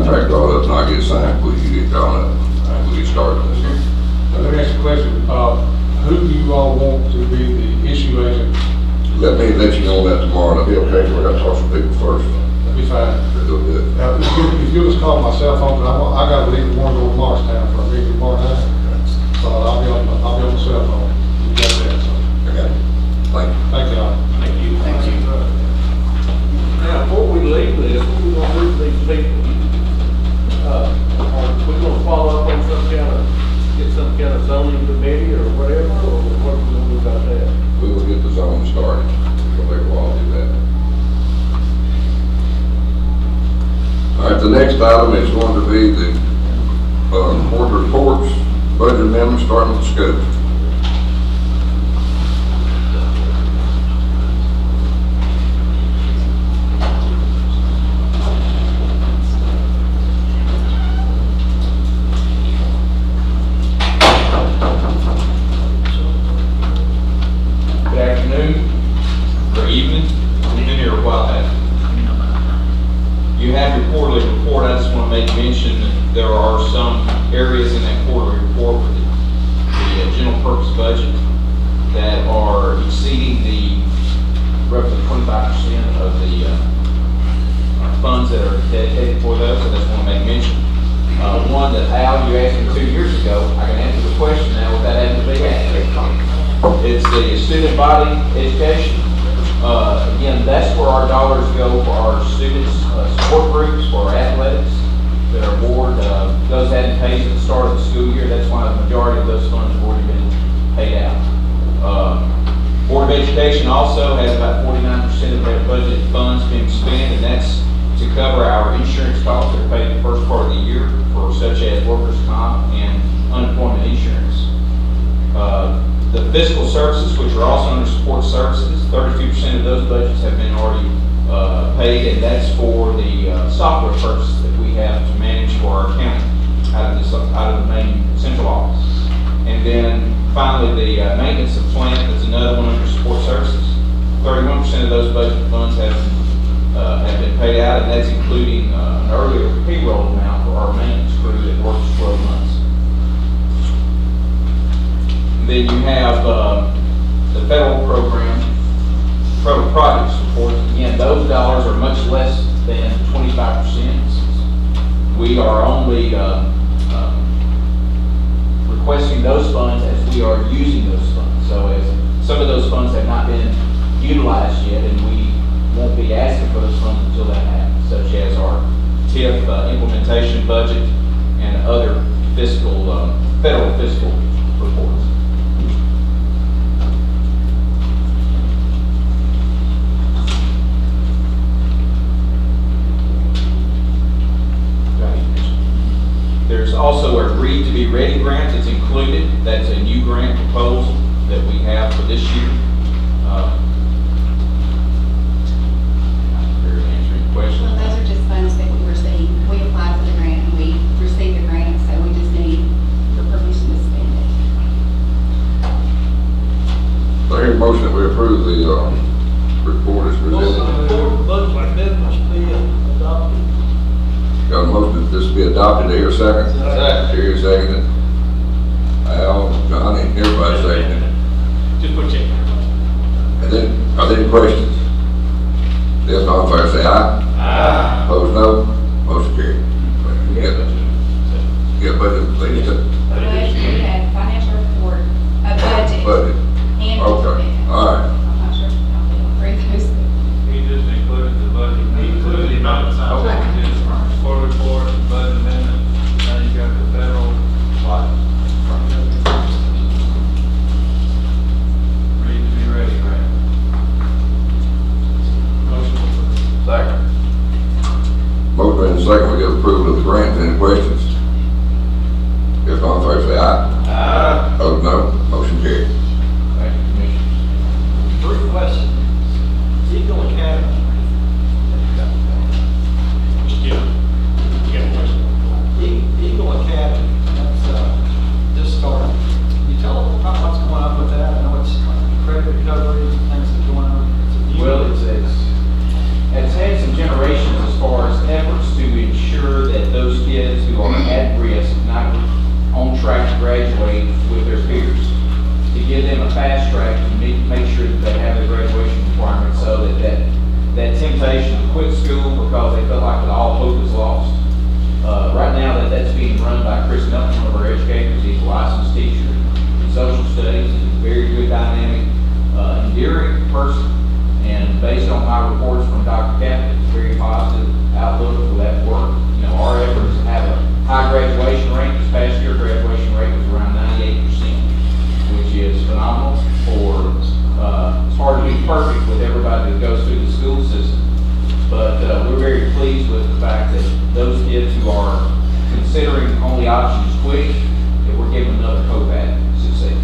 contract brought up and I get signed, we can get drawn up, and we get started on this. Now, let me ask you a question. Uh, who do you all want to be the issue agent? Let me let you know that tomorrow, that'll be okay, we gotta talk to some people first. That'd be fine. They'll do it. Now, if you, if you just call my cell phone, 'cause I'm, I gotta leave tomorrow to go to Morristown for a meeting tomorrow night. So I'll be on, I'll be on the cell phone. You got that, so. Okay, thank you. Thank y'all. Thank you. Thank you. Now, before we leave this, what we gonna do to these people? Uh, are we gonna follow up on some kind of, get some kind of zoning committee or whatever, or what are we gonna do about that? We will get the zone started, so they will all do that. All right, the next item is going to be the, uh, board reports, budget amendment, starting with the school. Good afternoon, or evening, we've been here a while now. You have your quarterly report. I just want to make mention that there are some areas in that quarterly report with the, the uh, general purpose budget that are exceeding the roughly twenty-five percent of the uh, uh, funds that are dedicated for those, so I just want to make mention. Uh, one that Al, you asked me two years ago, I can answer the question now without having to be asked. It's the student body education. Uh, again, that's where our dollars go for our students, uh, support groups, for our athletics that are board. Uh, those hadn't paid at the start of the school year. That's why the majority of those funds have already been paid out. Uh, Board of Education also has about forty-nine percent of their budget funds being spent, and that's to cover our insurance costs that are paid in the first part of the year for such as workers' comp and unemployment insurance. Uh, The fiscal services, which are also under support services, thirty-two percent of those budgets have been already uh, paid, and that's for the uh, software purchases that we have to manage for our county out of this out of the main central office. And then finally, the uh, maintenance of plant, that's another one under support services. thirty-one percent of those budget funds have uh, have been paid out, and that's including uh, an earlier payroll amount for our maintenance crew that works twelve months. Then you have uh, the federal program, federal project support. Again, those dollars are much less than twenty-five percent. We are only uh, uh, requesting those funds as we are using those funds. So as some of those funds have not been utilized yet, and we won't be asking for those funds until that happens, such as our T I F uh, implementation budget and other fiscal, uh, federal fiscal reports. There's also a Read to Be Ready grant that's included. That's a new grant proposal that we have for this year. Uh, Here to answer your question. Well, those are just funds that we received. We applied for the grant and we received the grant, so we just need the permission to spend it. So I hear a motion that we approve the, uh, report as presented. Budget amendments be adopted. Got a motion that this be adopted, here a second? Second. Here a second. Al, Johnny, everybody seconded it. Just put check. And then, are there any questions? If not, in favor say aye. Aye. Opposed, no. Motion carried. You got, you got budget, please. Budget, we had financial report, a budget. Budget. And. Okay, all right. I'm not sure, I'll read those. He just included the budget, he included the amount of time. Okay. Quarter report, budget amendment, now you got the federal, what? Read to be ready, right? Motion. Second. Motion and second, we get approval of the grant. Any questions? If not, in favor say aye. Aye. Opposed, no. Motion carried. Thank you, Commissioner. Three questions. Eagle Academy. Yeah. You got a question? E- Eagle Academy, that's, uh, just started. Can you tell us about what's going on with that? I know it's like credit recoveries and things that are going on. It's a new- Well, it's, it's, it's had some generations as far as efforts to ensure that those at risk, not on track to graduate with their peers, to give them a fast track to make, make sure that they have their graduation requirements, so that that, that temptation to quit school because they felt like that all hope is lost. Uh, right now, that that's being run by Chris Nelson, one of our educators. He's a licensed teacher in social studies and a very good, dynamic, uh, endearing person. And based on my reports from Doctor Captain, it's a very positive outlook for that work. You know, our efforts to have a high graduation rate. This past year, graduation rate was around ninety-eight percent, which is phenomenal for, uh, it's hard to be perfect with everybody that goes through the school system. But uh, we're very pleased with the fact that those kids who are considering only options quitting, that we're giving another hope at success.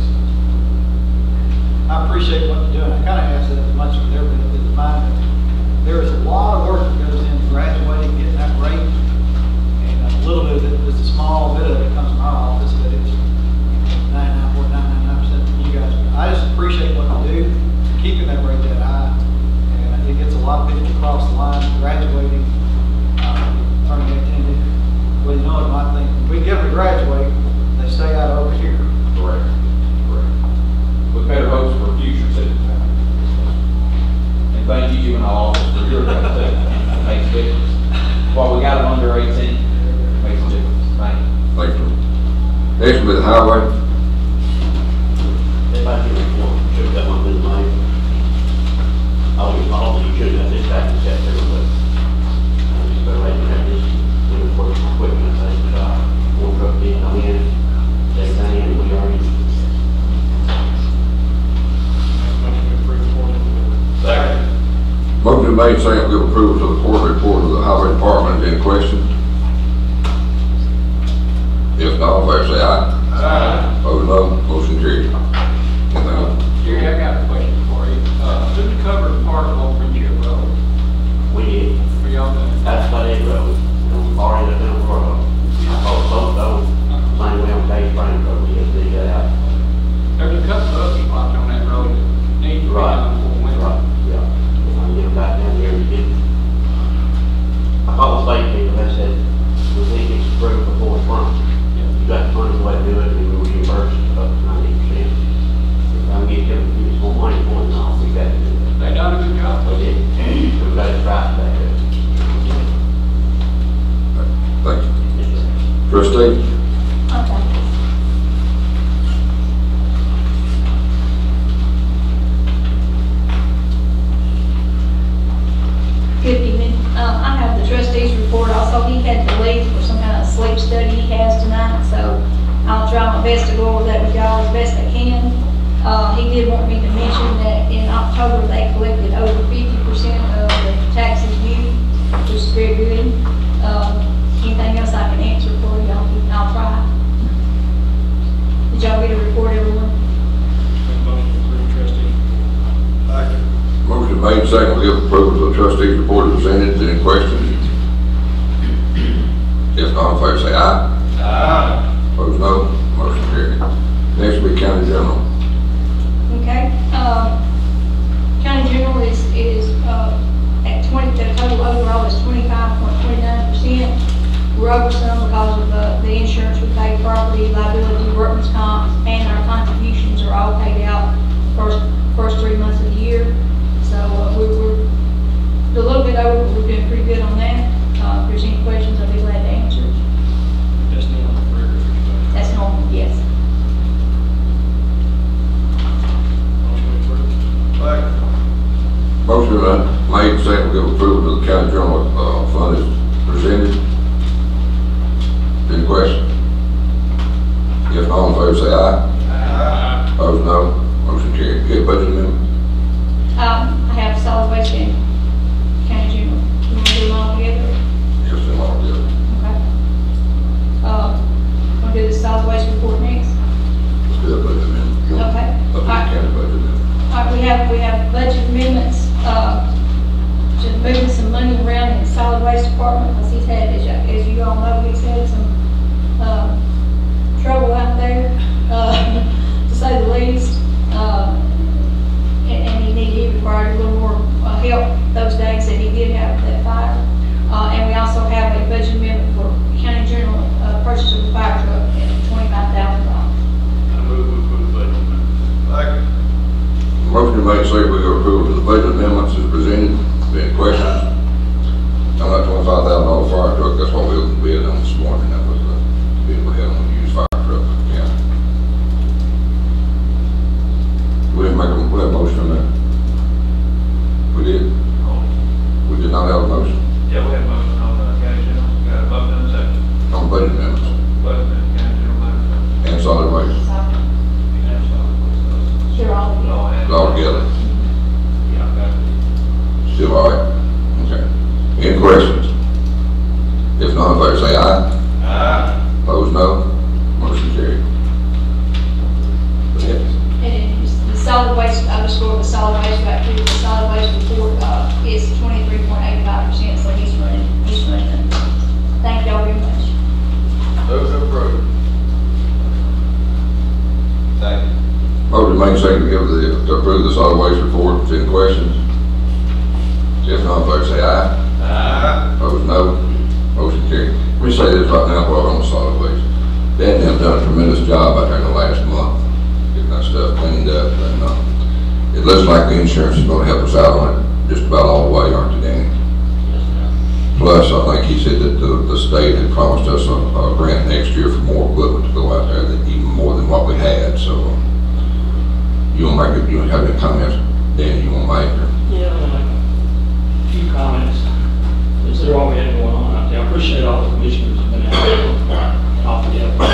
I appreciate what you're doing. I kind of asked that as much as their benefit as mine. There is a lot of work that goes into graduating, getting that rate, and a little bit of it, just a small bit of it comes from our office, but it's ninety-nine point nine nine nine percent from you guys. I just appreciate what you do, keeping that rate that high, and it gets a lot of people across the line, graduating, uh, turning eighteen. Well, you know, it might think, if we get them to graduate, they stay out over here. Correct. Correct. With better hopes for future citizens. And thank you, you and all, for your guys' too. It makes a difference. While we got them under eighteen, it makes a difference. Thank you. Thank you. Next will be the highway. If I can report, should have got one in May. I was involved, you should have got this back in September, but I just better wait to have this, when it's working equipment, I think, uh, one truck did come in, they got in, we already. Second. Motion made, second, give approval to the quarterly report of the highway department. Any questions? If not, all in favor say aye. Aye. Opposed, no. Motion carried. Anything else? Jerry, I got a question for you. Uh, who covered part of Old Bridge Road? We did. For y'all done? That's what it road, already up in the road. I thought both those, same way on Dave Frank Road, we had to dig that out. There's a couple of other spots on that road that need to be Right. done before winter. Right, yeah. I get them back down there and get, I called the state people, they said, we think it's approved before it's run. You got the money, way to do it, and we will reimburse up to ninety percent. If I can get them, give us more money for it, and I'll be back to do it. They done a good job. We did. We got it right back there. Thank you. Trustee? Okay. Good evening. Um, I have the trustee's report. Also, he had to leave for some kind of sleep study he has tonight, so I'll try my best to go over that with y'all as best I can. Uh, he did want me to mention that in October, they collected over fifty percent of the taxes due, which is very good. Um, anything else I can answer for you, I'll, I'll try. Did y'all get a report, everyone? Motion to approve, trustee. Motion made, second, give approval to the trustees report as presented. Any questions? If not, all in favor say aye. Aye. Opposed, no. Motion carried. Next will be county general. Okay, um, county general is, is, uh, at twenty, the total overall is twenty-five point two nine percent. We're over some because of, uh, the insurance we pay, property, liability, workman's comp, and our contributions are all paid out first, first three months of the year. So, uh, we're, we're a little bit over, but we're doing pretty good on that. Uh, if there's any questions, I'll be glad to answer. That's normal for everybody. That's normal, yes. Motion made, second, give approval to the county general uh, fund as presented. Any questions? If not, all in favor say aye. Aye. Opposed, no. Motion carried. Get budget amendment. Um, I have solid waste and county general. You want to do them all together? Yes, them all together. Okay. Um, want to do the solid waste report next? Let's do that budget amendment. Okay. Up to the Alright. county budget amendment. All right, we have, we have budget amendments, uh, just moving some money around in the solid waste department, because he's had, as you, as you all know, he's had some, uh, trouble out there, uh, to say the least. Uh, and, and he needed, he required a little more, uh, help those days that he did have that fire. Uh, and we also have a budget amendment for county general, uh, remains second to give the, to approve the solid waste report. If any questions? If not, in favor say aye. Aye. Opposed, no. Motion carried. Let me say this right now while we're on the solid waste. Dan and them done a tremendous job out there in the last month, getting that stuff cleaned up, and uh, it looks like the insurance is going to help us out on it just about all the way, aren't they, Danny? Plus, I think he said that the, the state had promised us a, a grant next year for more equipment to go out there, that even more than what we had. So, uh, you want to make it? You want to have any comments, Danny? You want to make? Or? Yeah, I'll make a few comments. Consider all we had going on out there. I appreciate all the commissioners who've been out there and offered the help.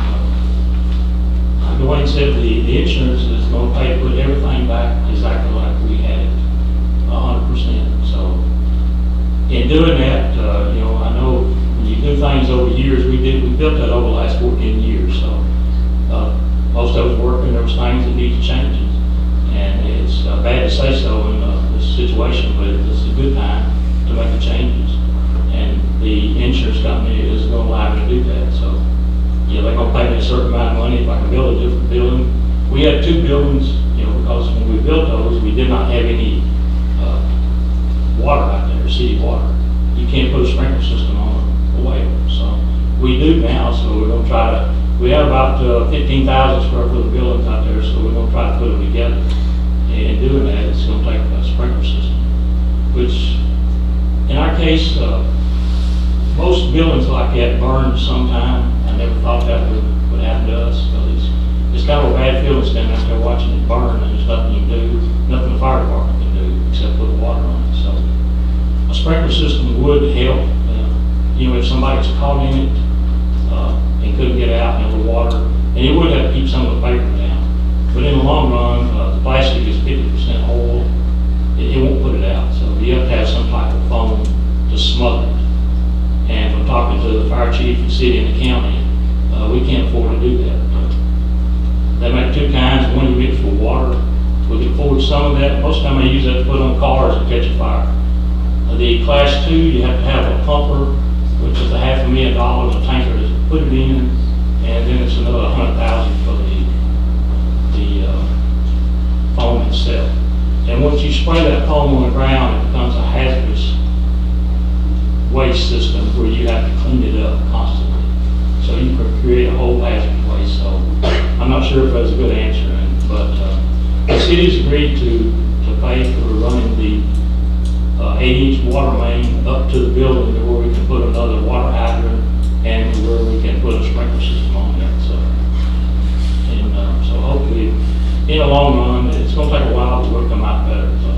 Like Dwayne said, the, the insurance is going to pay to put everything back exactly like we had it, one hundred percent. So, in doing that, uh, you know, I know when you do things over years, we did, we built that over the last fourteen years. So, uh, most of it was working. There was things that needed changes, and it's uh, bad to say so in uh, this situation, but it's a good time to make the changes. And the insurance company is going to allow me to do that. So, you know, they're going to pay me a certain amount of money if I can build a different building. We had two buildings, you know, because when we built those, we did not have any uh, water out there, city water. You can't put a sprinkler system on a well. So we do now, so we're going to try to, we have about uh, fifteen thousand square foot of buildings out there, so we're going to try to put them together. And in doing that, it's going to take a sprinkler system, which in our case, uh, most buildings like that burn sometime. I never thought that would, would happen to us. So it's, it's kind of a bad feeling standing out there watching it burn, and there's nothing you can do, nothing the fire department can do except put water on it. So a sprinkler system would help. Uh, you know, if somebody's caught in it uh, and couldn't get out, you know, the water, and it would have to keep some of the paper down. But in the long run, uh, the plastic is fifty percent oil. It, it won't put it out. So you have to have some type of foam to smother it. And from talking to the fire chief, the city, and the county, uh, we can't afford to do that. Uh, they make two kinds. One you mix for water. We can afford some of that. Most of the time they use that to put on cars and catch a fire. Uh, the class two, you have to have a pumper, which is a half a million dollars, a tanker to put it in, and then it's another hundred thousand for the the uh, foam itself. And once you spray that foam on the ground, it becomes a hazardous waste system where you have to clean it up constantly. So you could create a whole hazardous waste. So I'm not sure if that's a good answer, but uh, the city's agreed to, to pay for running the uh, eight inch water main up to the building to where we can put another water hydrant and where we can put a sprinkler system on that. So, and uh, so hopefully in the long run, it's going to take a while, but we'll come out better. So,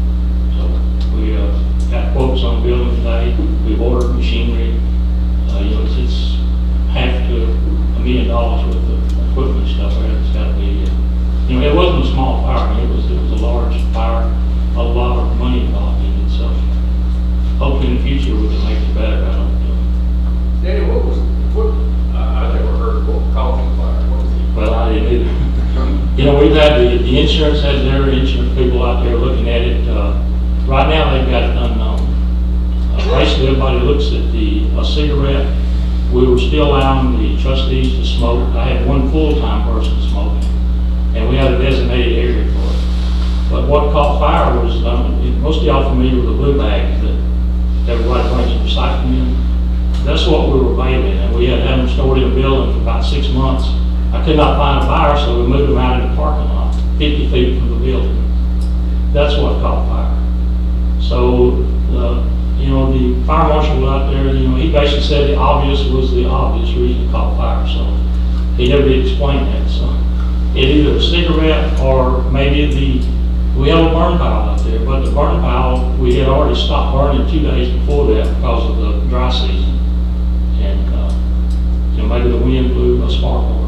so we uh, got quotes on the building today. We've ordered machinery. Uh, you know, it's, it's half to a million dollars worth of equipment stuff there. It's got to be, uh, you know, it wasn't a small fire. It was, it was a large fire, a lot of money involved in it. So hopefully in the future we can make it better. I don't know. Danny, what was, what, I, I never heard what caused the fire. What was it? Well, I didn't either. You know, we've had the, the insurance has their insurance people out there looking at it. Uh, right now they've got it unknown. Uh, basically everybody looks at the a cigarette. We were still allowing the trustees to smoke. I had one full-time person smoking, and we had a designated area for it. But what caught fire was, um, most of y'all familiar with the blue bags that everybody brings recycling in. That's what we were baling, and we had had them stored in a building for about six months. I could not find a fire, so we moved them out in the parking lot, fifty feet from the building. That's what caught fire. So, uh, you know, the fire marshal was out there, you know, he basically said the obvious was the obvious reason it caught fire. So he never did explain that. So it either a cigarette or maybe the, we have a burn pile out there, but the burn pile, we had already stopped burning two days before that because of the dry season. And, uh, you know, maybe the wind blew a spark over.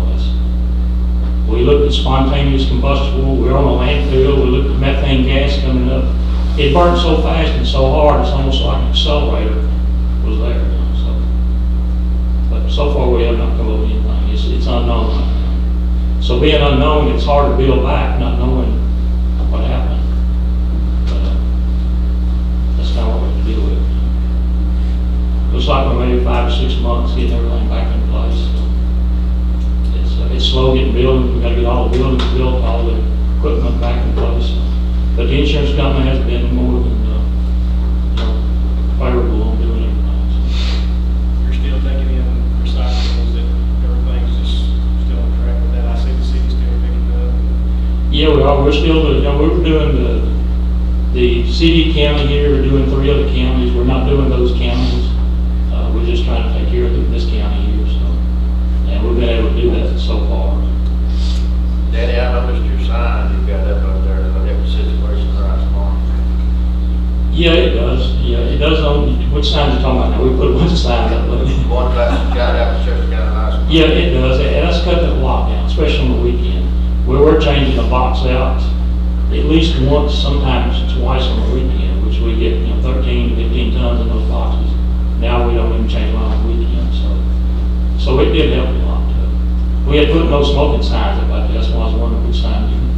We looked at spontaneous combustible. We were on a landfill. We looked at methane gas coming up. It burned so fast and so hard, it's almost like an accelerator was there. You know, so, but so far we have not come up with anything. It's, it's unknown right now. So being unknown, it's hard to build back, not knowing what happened. But uh, that's kind of what we have to deal with. Looks like we're maybe five or six months getting everything back in place. So it's, uh, it's slow getting building. we gotta get all the buildings built, all the equipment back in place. But the insurance company has been more than, uh, you know, favorable on doing everything. You're still taking in recyclables, that everything's just still on track with that. I see the city's still picking it up. Yeah, we are, we're still, you know, we were doing the, the city, county here, we're doing three other counties, we're not doing those counties. Uh, we're just trying to take care of this county here, so, and we've been able to do that so far. Danny, I noticed your sign you've got up up there, look at the situation right tomorrow. Yeah, it does, yeah, it does on, which sign you talking about now? We put a bunch of signs up, but. One about, got out the church, got a nice one. Yeah, it does, and that's cut that lot down, especially on the weekend. Where we're changing the box out at least once, sometimes twice on the weekend, which we get, you know, thirteen, fifteen tons in those boxes. Now we don't even change them on the weekend, so, so it did help a lot too. We had put no smoking signs up, like that's why I was wondering which sign you.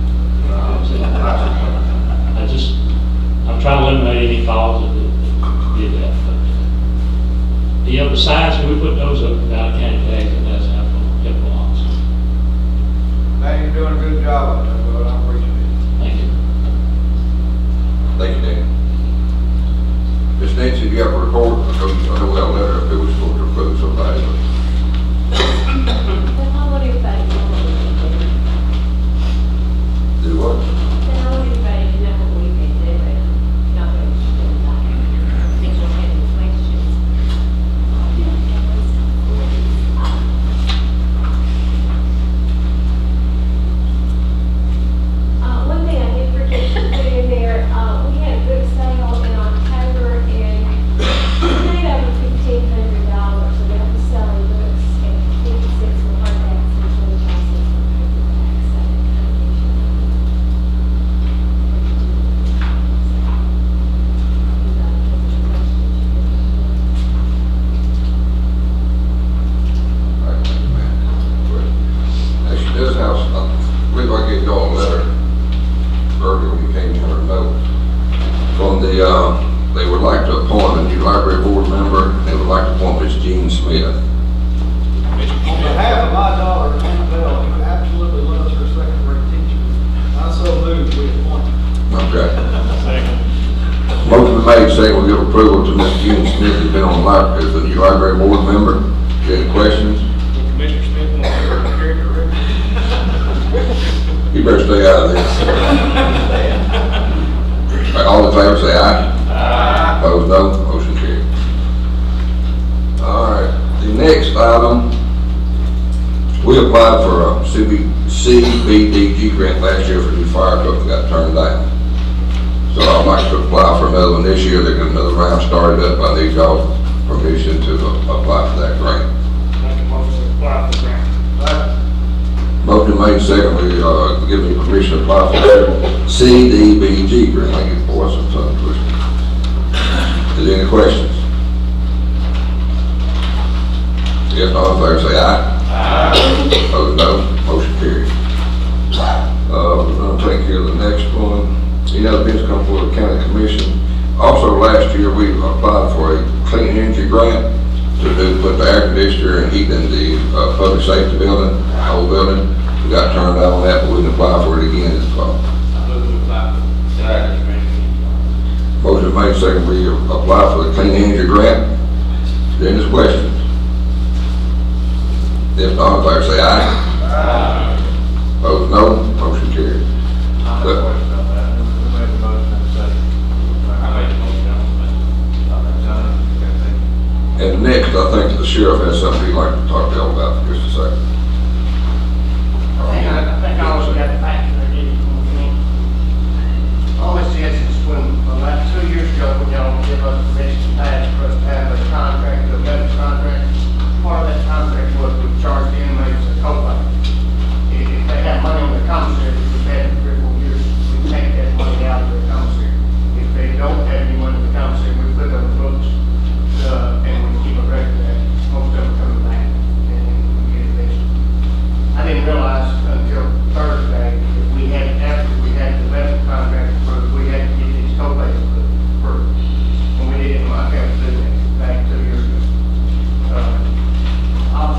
I just, I'm trying to eliminate any calls that did that, but, uh, yeah, the signs, we put those up without county tags, and that's helpful, helpful lots. Man, you're doing a good job on that, but I appreciate it. Thank you. Thank you, Dan. Miss Nancy, do you have a report? I know I know we have a letter up there, we're supposed to approve somebody, but. Then I want everybody to know what we've been doing. Do what? Then I want everybody to know what we've been doing. Not really doing that. I think we'll have any questions. Uh, one thing I did forget to put in there, uh, we had a good sale in October, and we made over fifteen hundred dollars, so that was selling books and fifty-six for hardbacks and twenty-five cents for paperbacks. So that kind of gives you Now, she does have, I believe I gave y'all a letter earlier when you came here, a note from the, uh, they would like to appoint a new library board member. They would like to appoint Miss Jean Smith. On behalf of my daughter, Annabelle, who absolutely loves her second-grade teacher, I so moved we appoint her. Okay. Motion been made, second, we give approval to Miss Jean Smith, who's been on library, as the new library board member. Any questions? Commissioner Smith, want to character record? You better stay out of this. All in favor, say aye. Aye. Opposed, no. Motion carried. All right, the next item, we applied for a C B D G grant last year for a new fire truck and got turned down. So I'd like to apply for another one this year. They got another round started up. I need y'all's permission to apply for that grant. Make a motion to apply for the grant. Motion made, second, we, uh, give me permission to apply for the C D B G grant. I get boy some tongue twisted. Is there any questions? If not, in favor, say aye. Aye. Opposed, no. Motion carried. Uh, we're gonna take care of the next one. Any other business come before the county commission? Also, last year, we applied for a clean energy grant to do, put the air conditioner and heat in the, uh, public safety building, the whole building. We got turned down on that, but we can apply for it again this fall. Motion made, second, we apply for the clean energy grant. Then there's questions. If not, in favor, say aye. Aye. Opposed, no. Motion carried. But- And next, I think the sheriff has something he'd like to talk to y'all about for just a second. I think, I I think I also got the package I gave you from me. All this is, is when, about two years ago, when y'all gave us permission to pass for us to have a contract, a medical contract, part of that contract was we charged the inmates a copay. If, if they have money on their commissary, which we've had for three or four years, we take that money out of their commissary. If they don't have any money in the commissary, we put it on the books, uh, and we keep a record of that. Most of them coming back, and, and we get it eventually. I didn't realize until Thursday that we had, after we had the medical contract approved, we had to get these co-pays approved. And we didn't like have to do that back two years ago. Uh, I'll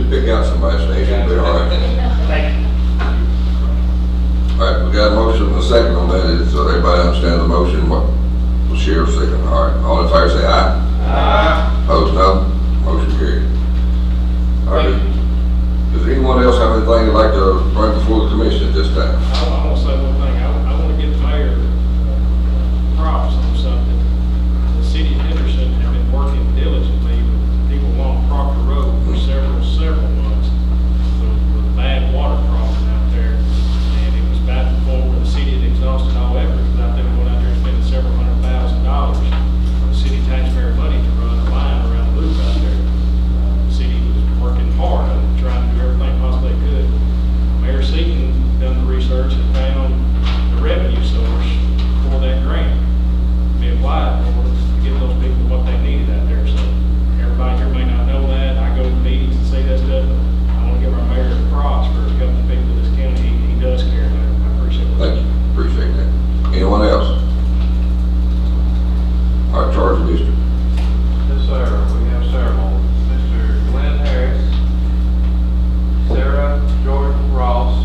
to pick out somebody, so they should be all right. Thank you. All right, we got a motion and a second on that, so everybody understands the motion, what the sheriff second. All right, all in favor say aye. Aye. Opposed, no. Motion carried. All right, does anyone else have anything they'd like to bring before the commission at this time? I, I want to say one thing. I, I want to give the mayor uh, props on something. The city of Henderson have been working diligently with people along Proctor Road for several, several months with, with a bad water problem out there. And it was about to the point where the city had exhausted all efforts without them going out there and spending several hundred thousand dollars of city taxpayer money to run a line around the loop out there. Uh, the city was working hard on trying to do everything possibly they could. Mayor Seaton done the research and found the revenue source for that grant. Be applied for to give those people what they needed out there. So everybody here may not know that. I go to meetings and see that stuff. But I want to give our mayor props for helping the people of this county. He, he does care about it. I appreciate it. Thank you, appreciate that. Anyone else? All right, charge of district. Yes, sir. We have several. Mister Glenn Harris, Sarah Jordan Ross,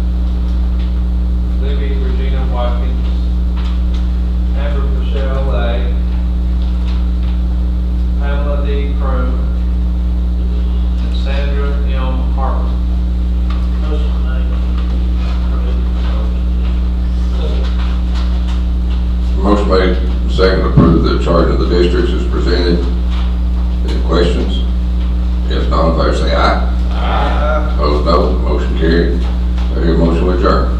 Libby Regina Watkins, Amber Michelle Lay, Pamela D. Croom, and Sandra M. Harper. Motion made, second to approve the charge of the districts as presented. Any questions? If not, in favor say aye. Aye. Opposed, no. Motion carried. I hear a motion to adjourn.